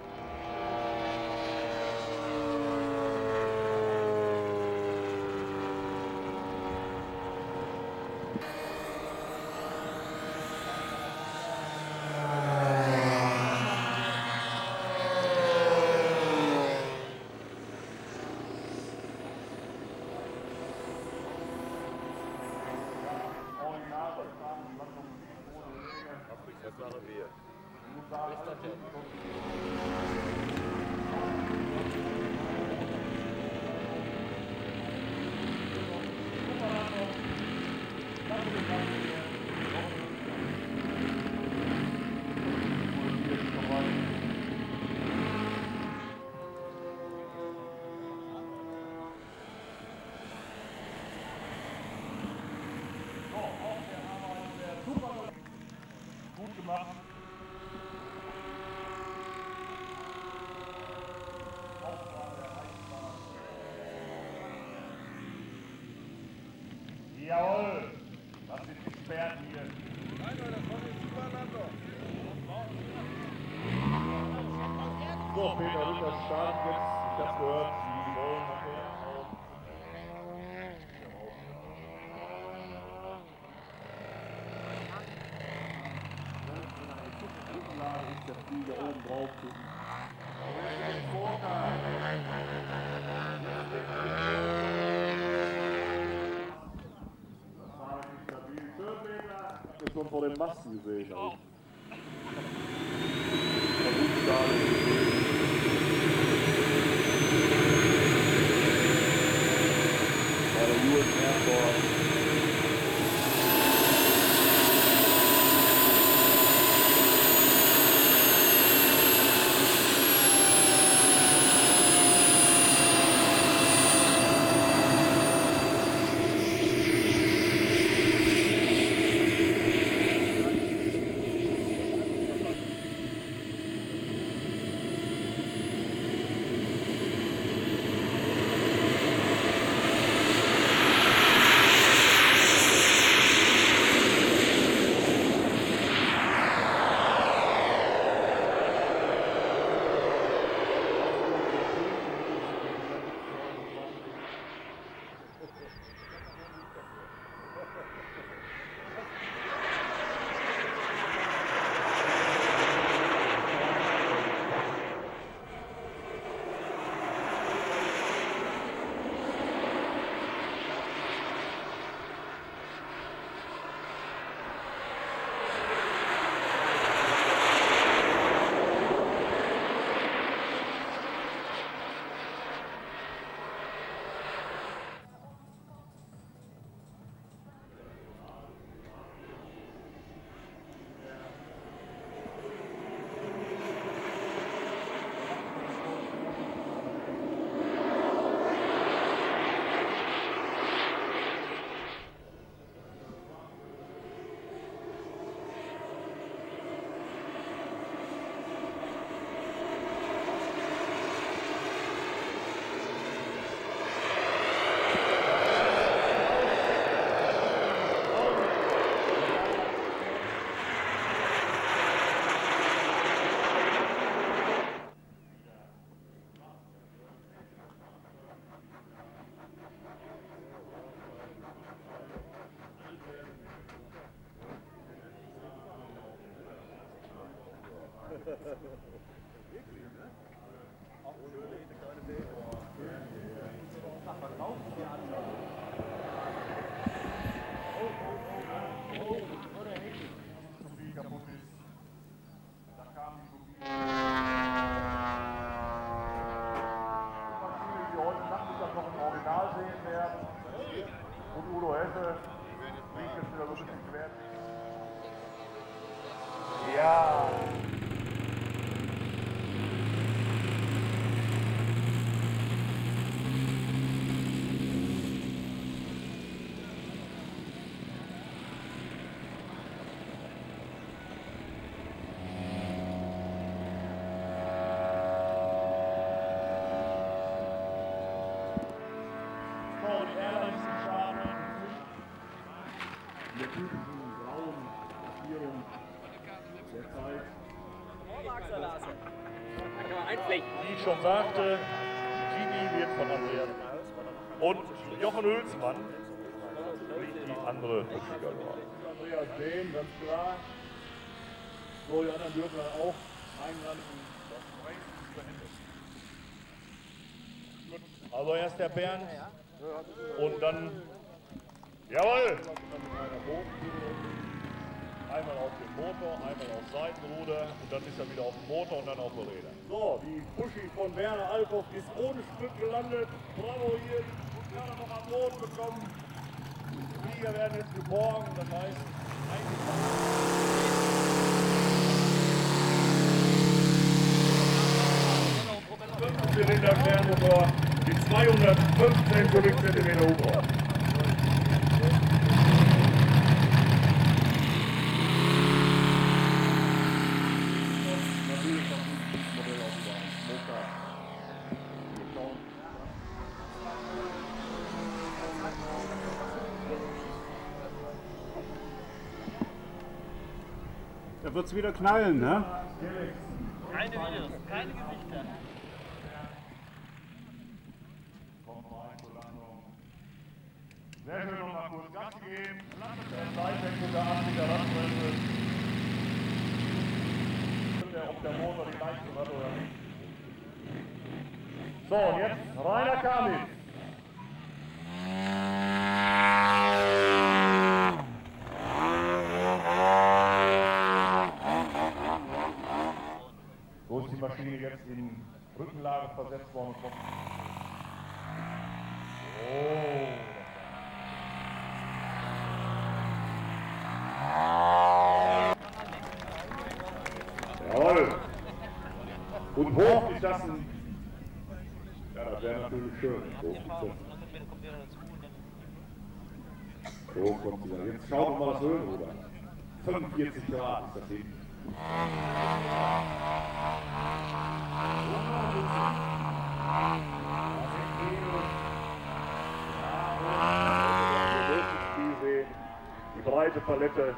Das machen wir. Gut gemacht. Jawohl, das sind Experten hier. Nein, das war eine super Landung. So, Peter Rütters startet jetzt. Ich hab's gehört, Sie wollen nachher auch. Ist der Flieger oben drauf gucken. Ich hab schon vor den Masten gesehen. Also. Bei der U S Air Force. Ja. So, die Airlines starten. Mit typischen grauen Lackierung. Wie ich schon sagte, Gini wird von Andreas und Jochen Hülsmann durch die andere Galore. Andreas sehen, ganz klar. So, die anderen dürfen dann auch einlanden. Also erst der Bernd und dann, jawohl! Einmal auf den Motor, einmal auf Seitenruder und dann ist er wieder auf dem Motor und dann auf den Rädern. So, die Puschi von Werner Althoff ist ohne Stück gelandet. Bravo hier, die kann er noch am Boden bekommen. Die Flieger werden jetzt geborgen, das heißt fünf Zylinder Fernmotor mit zweihundertfünfzehn Kubikzentimeter Hubraum. Da wird's wieder knallen, ne? Keine Videos, keine Gesichter. Sehr schön, noch mal kurz Gas geben. Der Seitenwechsel der achtziger Radbremse. Ob der Motor die Leistung hat oder nicht. So, und jetzt Rainer Kamitz. So ist die Maschine jetzt in Rückenlage versetzt worden. Oh. Jawohl. Und hoch ist das ein... Ja, das wäre natürlich schön. So kommt sie da. Jetzt schauen wir mal das Höhenruder. fünfundvierzig Grad ist das hinten. Die breite Palette.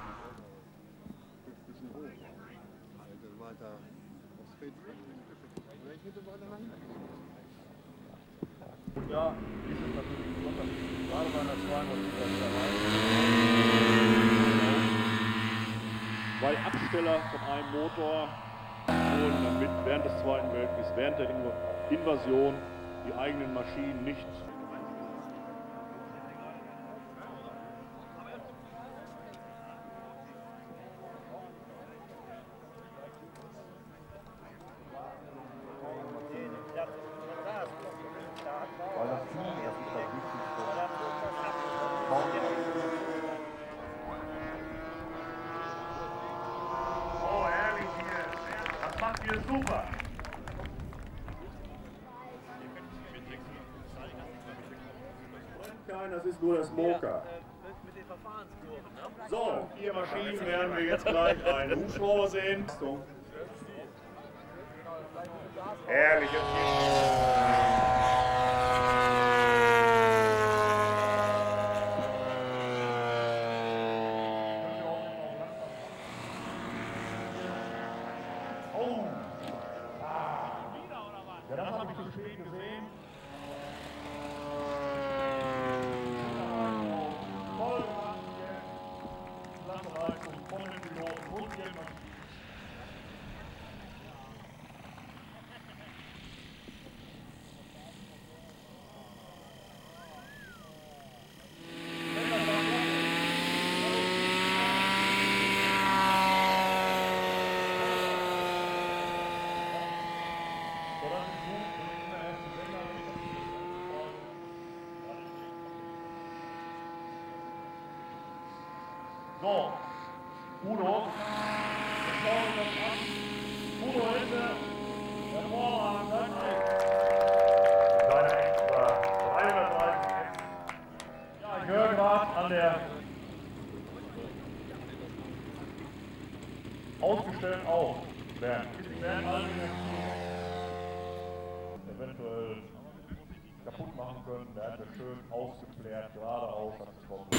Und ja, dies ist natürlich besonders gerade bei einer zweihundert weil Absteller von einem Motor holen damit während des Zweiten Weltkriegs, während der Invasion die eigenen Maschinen nicht super! Das ist nur das Moka. So, vier Maschinen werden wir jetzt gleich einen Hubschrauber sehen. Herrlich. Oh! Ja, das habe ich zu spät gesehen. Voll Landleistung von den Piloten und den Maschinen. So, Udo, jetzt schauen wir uns an. Udo Hesse, der Vorhang, das ist seine extra dreihundertdreißig. Ja, ich höre gerade an der ausgestellt auch werden. werden alle eventuell kaputt machen können. Der hat das schön ausgeklärt, geradeaus hat es kommen.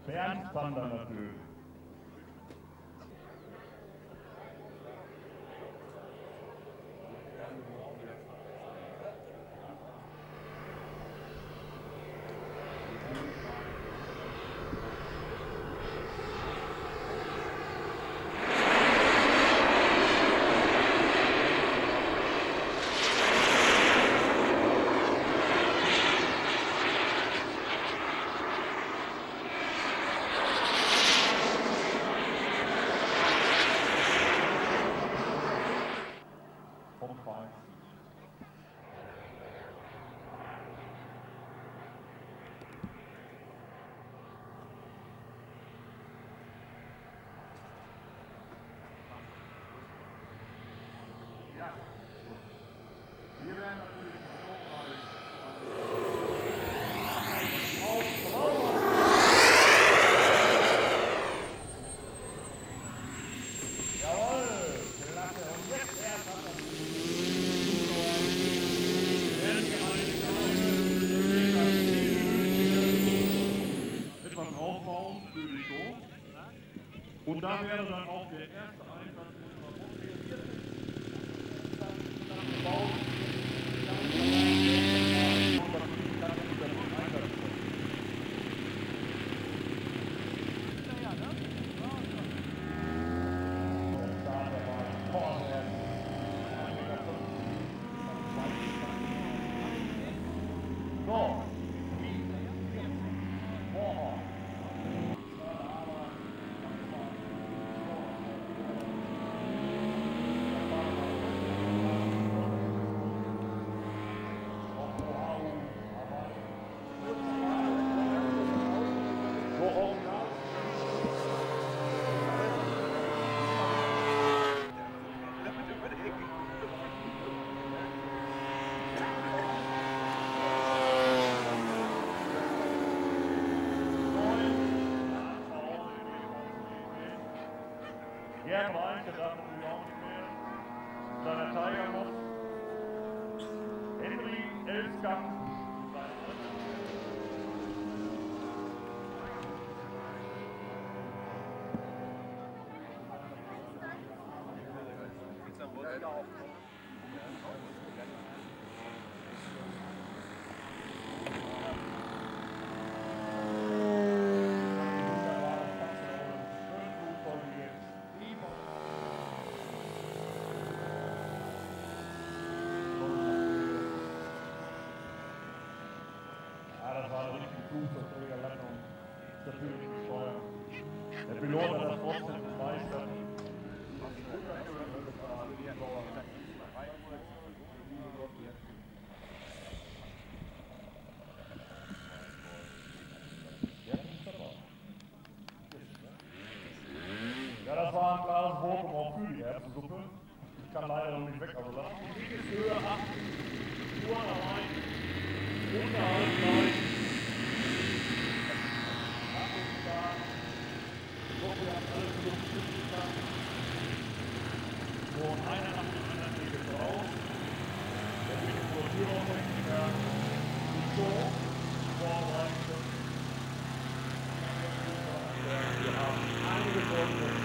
Fernpander natürlich. Und da wäre dann auch der erste Einsatz unserer So. Gern rein, der darf natürlich auch nicht mehr. Kleiner Tiger noch. Henry Elskamp. Der Pilot hat das trotzdem gemeistert. Ja, das war ein klares Votum auch für die Erbsensuppe. Ich kann leider noch nicht weg, aber lass uns die ist höher ab. Uhr rein. Unterhalb rein. Und einer nach dem anderen geht es raus. Der Mikrofonierungstechniker ist so vorbereitet. Wir haben einige Vorstellungen.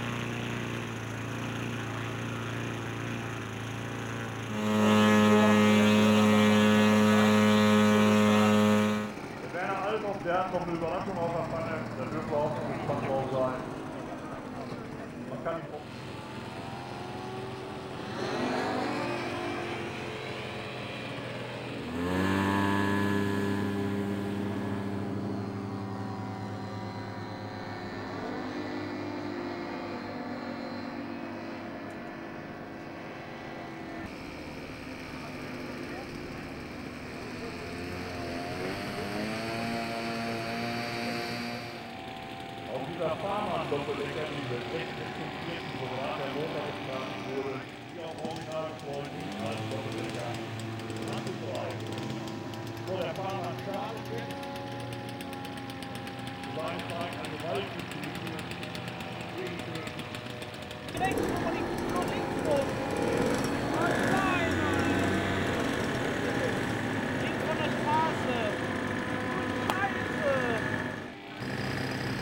Der Werner Althoff, der hat noch eine Überraschung auf der Pfanne. Da dürfen wir auch noch gespannt drauf sein. Man kann nicht. Dieser Fahrmann-Doppeldecker, diese sechzehn wo gerade der Motor gestartet wurde, die auch original folgen als Doppeldecker. Anzubereiten. Wo der Fahrmann startet wird, zu seinem Tag eine gewaltige Linie gegen Rechts, aber nicht nur links rum. Nein, links von der Straße. Scheiße.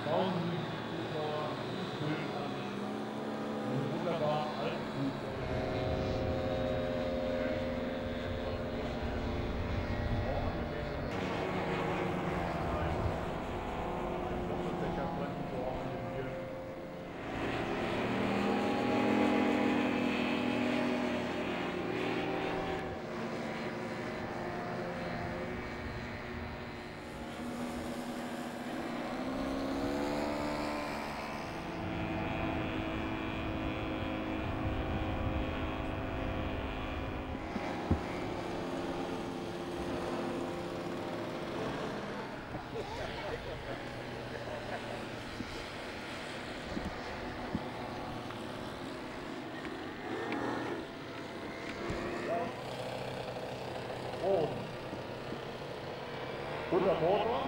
Schauen Sie sich die Zuschauer dieses Bild an. Einen wunderbaren alten Flugzeug. Oh. Guter Motor.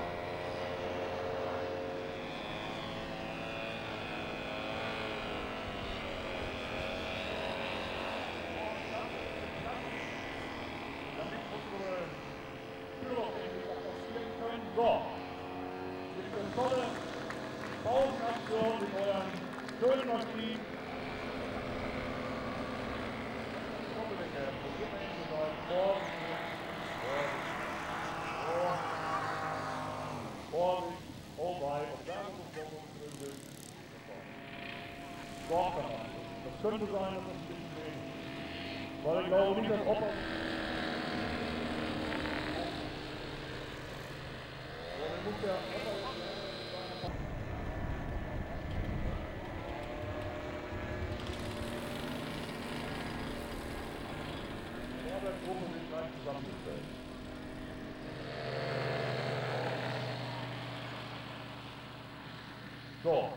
Damit unsere Führertechniker passieren können. So. Mit der tolle Pausenaktion mit eurem schönen Maschinen. Doppeldecker, probieren wir ihn zu sein. Vorsicht. Vorsicht, oh wei, ob da noch Vorsicht drin sind. Doch, das könnte sein, dass das ein bisschen wenig ist. Weil ich glaube nicht, dass Opa... So, dann muss der Opa jetzt... Die Arbeitsgruppe wird gleich zusammengestellt. So,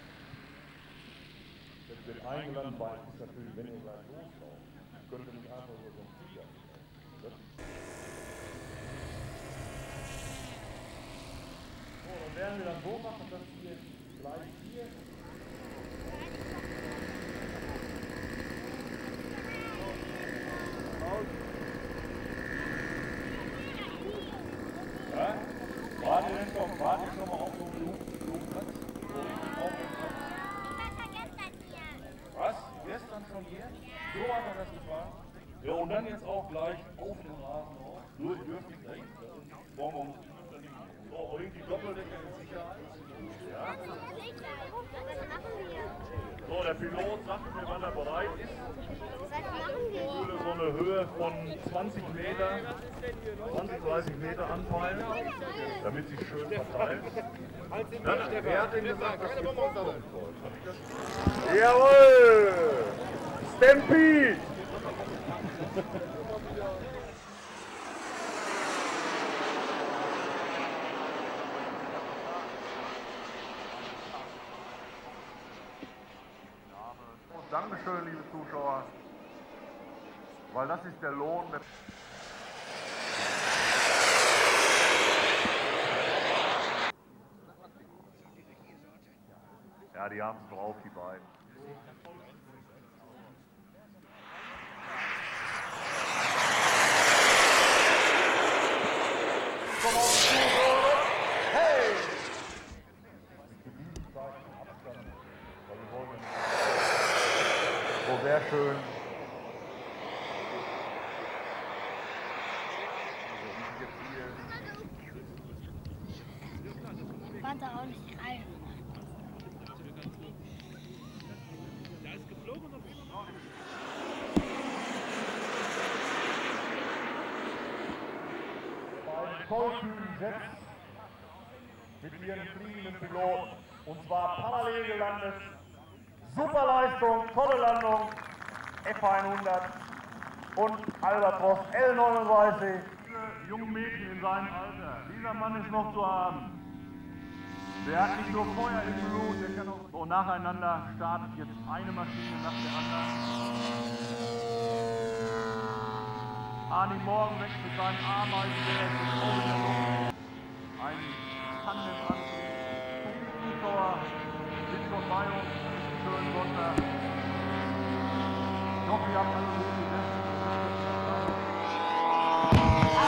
jetzt wird eingeladen, weil es ist natürlich, wenn ihr gleich loslauft, könnt ihr nicht einfach so so ein Flieger stellen. So, dann werden wir dann so machen, dass wir gleich hier ja? Warte jetzt noch, warte jetzt noch mal auf so einen Flugplatz. Was? Gestern schon hier? So hat er das gefahren? Ja, und dann jetzt auch gleich auf den Rasen auf. Nur ihr dürft nicht rechts. Morgen um so, irgendwie Doppeldecker in Sicherheit. Ja. So, der Pilot sagt mir, wann er bereit ist. Ich würde so eine Höhe von zwanzig Meter, zwanzig, dreißig Meter anpeilen, damit sich schön verteilt. Dann, wer hat denn gesagt, dass wir vorkommen soll? Jawohl! Stampede! Dankeschön, liebe Zuschauer, weil das ist der Lohn. Ja, die haben es drauf, die beiden. Komm auf die Zuschauer! Hey! Oh, sehr schön. Warte auch nicht rein. Da ist geflogen und noch Beiden tollkühnen Jets mit ihren fliegenden Piloten. Und zwar parallel gelandet. Super Leistung, tolle Landung. F hundert und Albatros L neununddreißig. Diese jungen Mädchen in seinem Alter. Dieser Mann ist noch zu haben. Der hat nicht nur Feuer im Blut, der kann auch so nacheinander startet jetzt eine Maschine nach der anderen. Arni Morgen wächst mit seinem Ameisenwerk ein Tandemanzug. Die Zuschauer sind schon bei uns. Schönen Sonntag. Ich hoffe, ihr habt alle gut gesessen.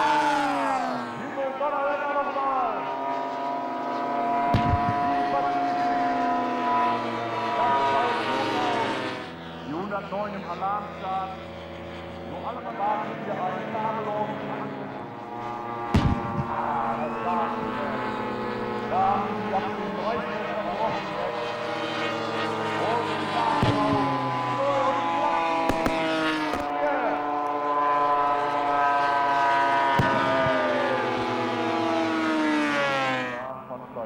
Ah! Himmel und Donnerwetter nochmal! Die Batterie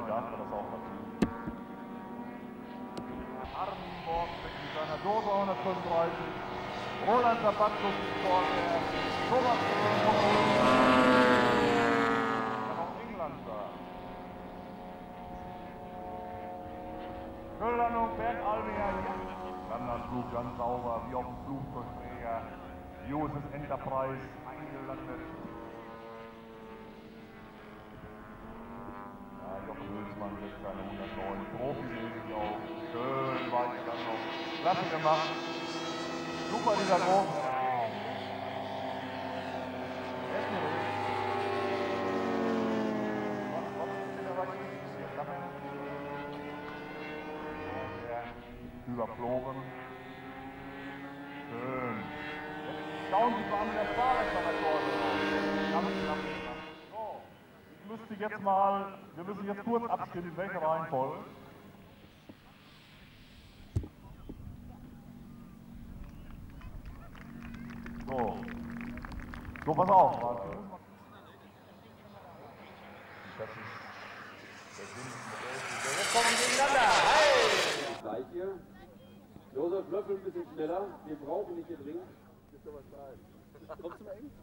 darf er das auch mal tun. Armin Borgbeck mit seiner Dose hundertfünfunddreißig. Roland Sabatkus vor der Thomas dann auch England da. Mülllandung Bergalbinger, ja. Landanflug ganz sauber, wie auf dem Flugzeugträger. U S S Enterprise eingelandet. Ja, Jochen Hülsmann setzt seine hundertneun profimäßig auf. Schön weiter dann noch. Klasse gemacht. Super dieser große. Überflogen. Schön. Jetzt schauen Sie mal an der Fahrwerksamateure. Damit klappt es. So, ich müsste jetzt mal, wir müssen jetzt kurz abstimmen, welche Reihenfolge. So. So, pass auf. Warte. Das ist der Sinn. Jetzt kommen wir gegeneinander. Hey! Gleich hier. Josef, Löffel ein bisschen schneller. Wir brauchen nicht hier dringend. Ist doch was klein. Kommst du mal eng?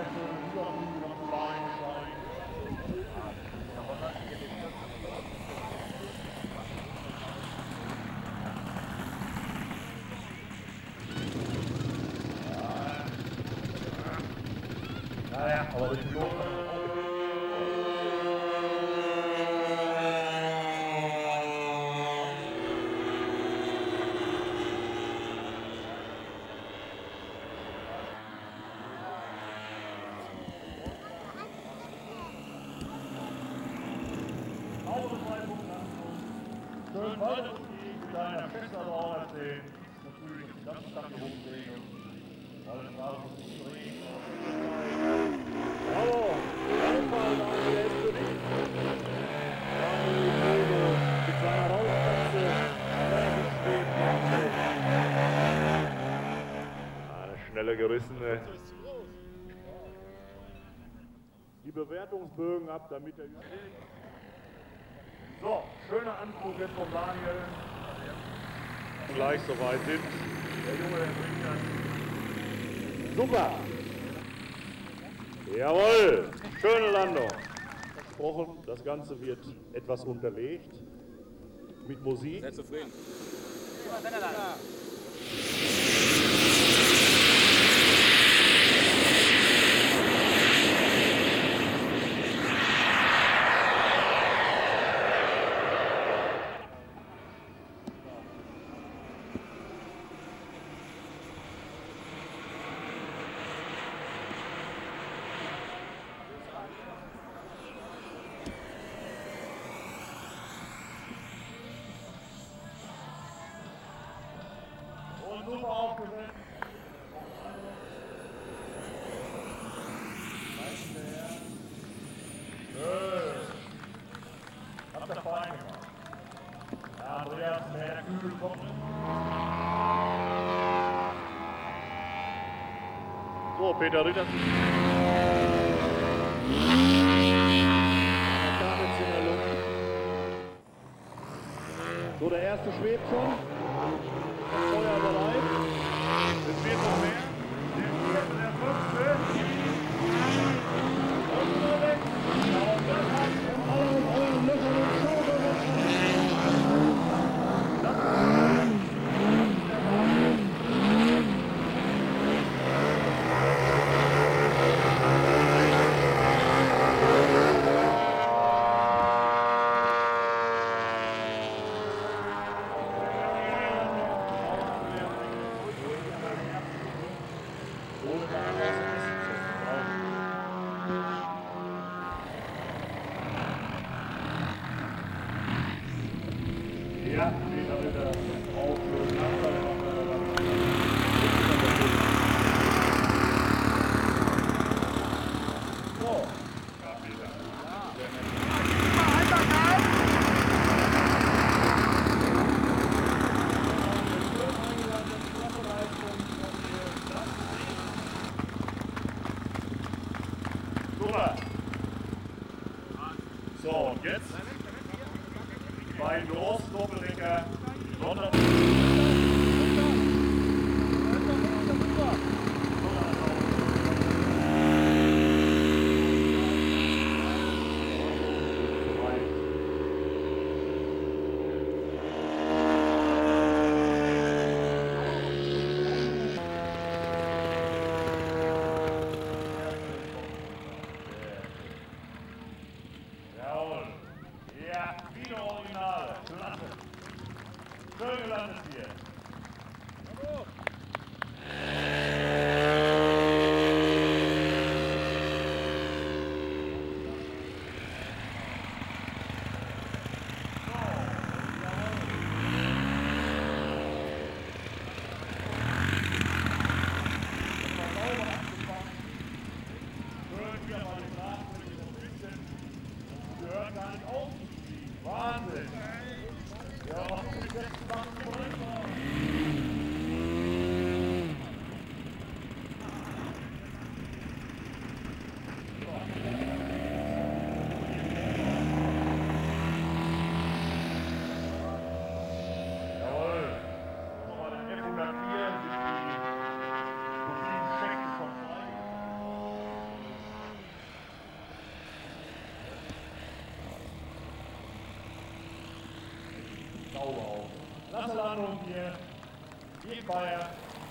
schöne Überflüge noch zu Beine sein. Naja, aber das ist schön weiter mit deiner Festladung erzählen. Natürlich den ganzen Tag hier rumdrehen und alles raus und drehen. Bravo! Einfall, Daniel, der ist für dich. Daniel mit seiner Rauchkatze. Eine schnelle gerissene. Die Bewertungsbögen ab, damit er... So, schöner Anflug jetzt von Daniel. Gleich soweit sind. Der Junge, der bringt das. Super! Jawohl! Schöne Landung. Versprochen, das Ganze wird etwas unterlegt. Mit Musik. Sehr zufrieden. Super aufgesetzt. Schön. Habt ihr fein gemacht. Ja, Andreas, mehr Kühl kommt. So, Peter Ritter. In der Luft. So, der erste schwebt schon. Feuer bereit. Es wird noch mehr. Der vierte, der fünfte. Und nur weg. Und das hat in allen euren Löchern und Schaufeln. Das ist ja, Peter Ritter auch schön langsam. So. Ja, Peter. Super. So, und jetzt? Bei los, Doppeldecker, Sonder. Jawohl. Ja, wieder Originale. Klasse. Schön gelandet hier. Bravo. Wahnsinn! Ja, was ist jetzt Jawohl! Nochmal den F hundertvier, sich die mobilen Schächte von Fly. sauber aus. Lasse Landung hier. Geht Bayer.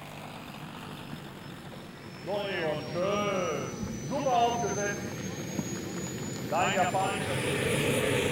Neu und schön. Super aufgesetzt. Dein japanischer.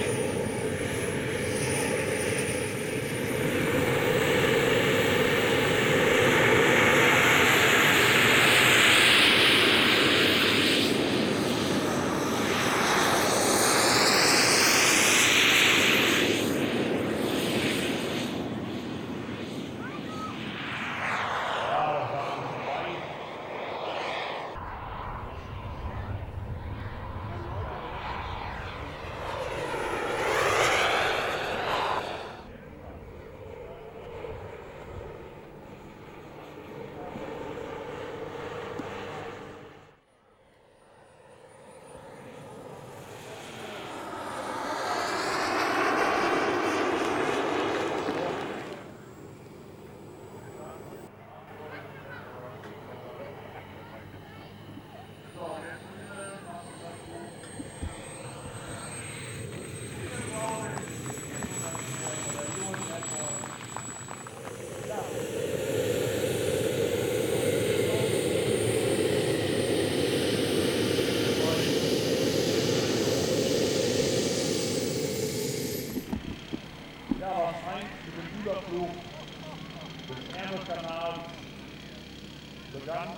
Überflug des Ärmelkanals begann.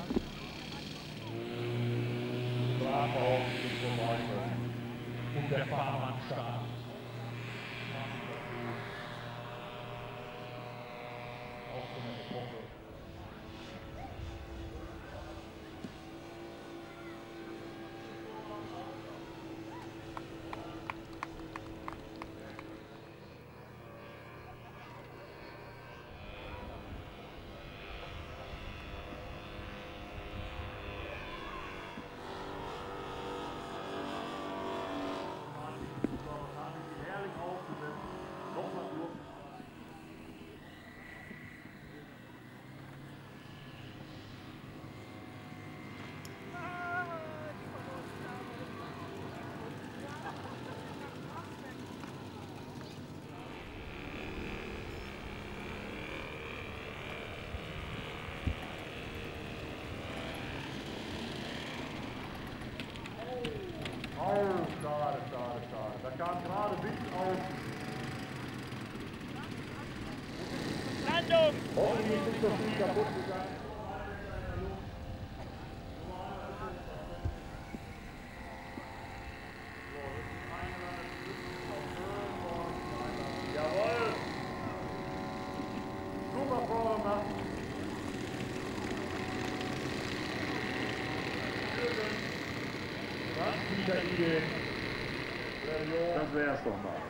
Brachbau ging vorbei und der Fahrmann starb. Auch so eine Epoche. Oh, schade, schade, schade. Da kam gerade Wind auf. Landung! Hoffentlich ist das nicht kaputt gegangen. Jawohl! Super vorne machen. Das wär's doch mal.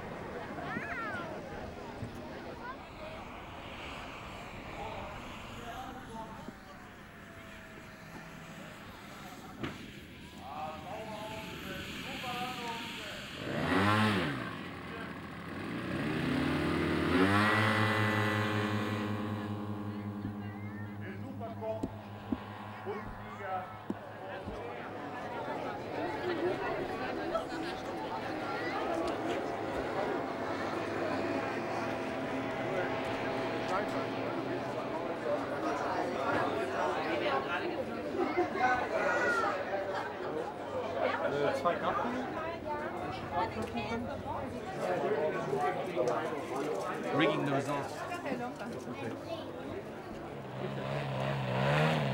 Zwei Kappen. Rigging the results. Okay.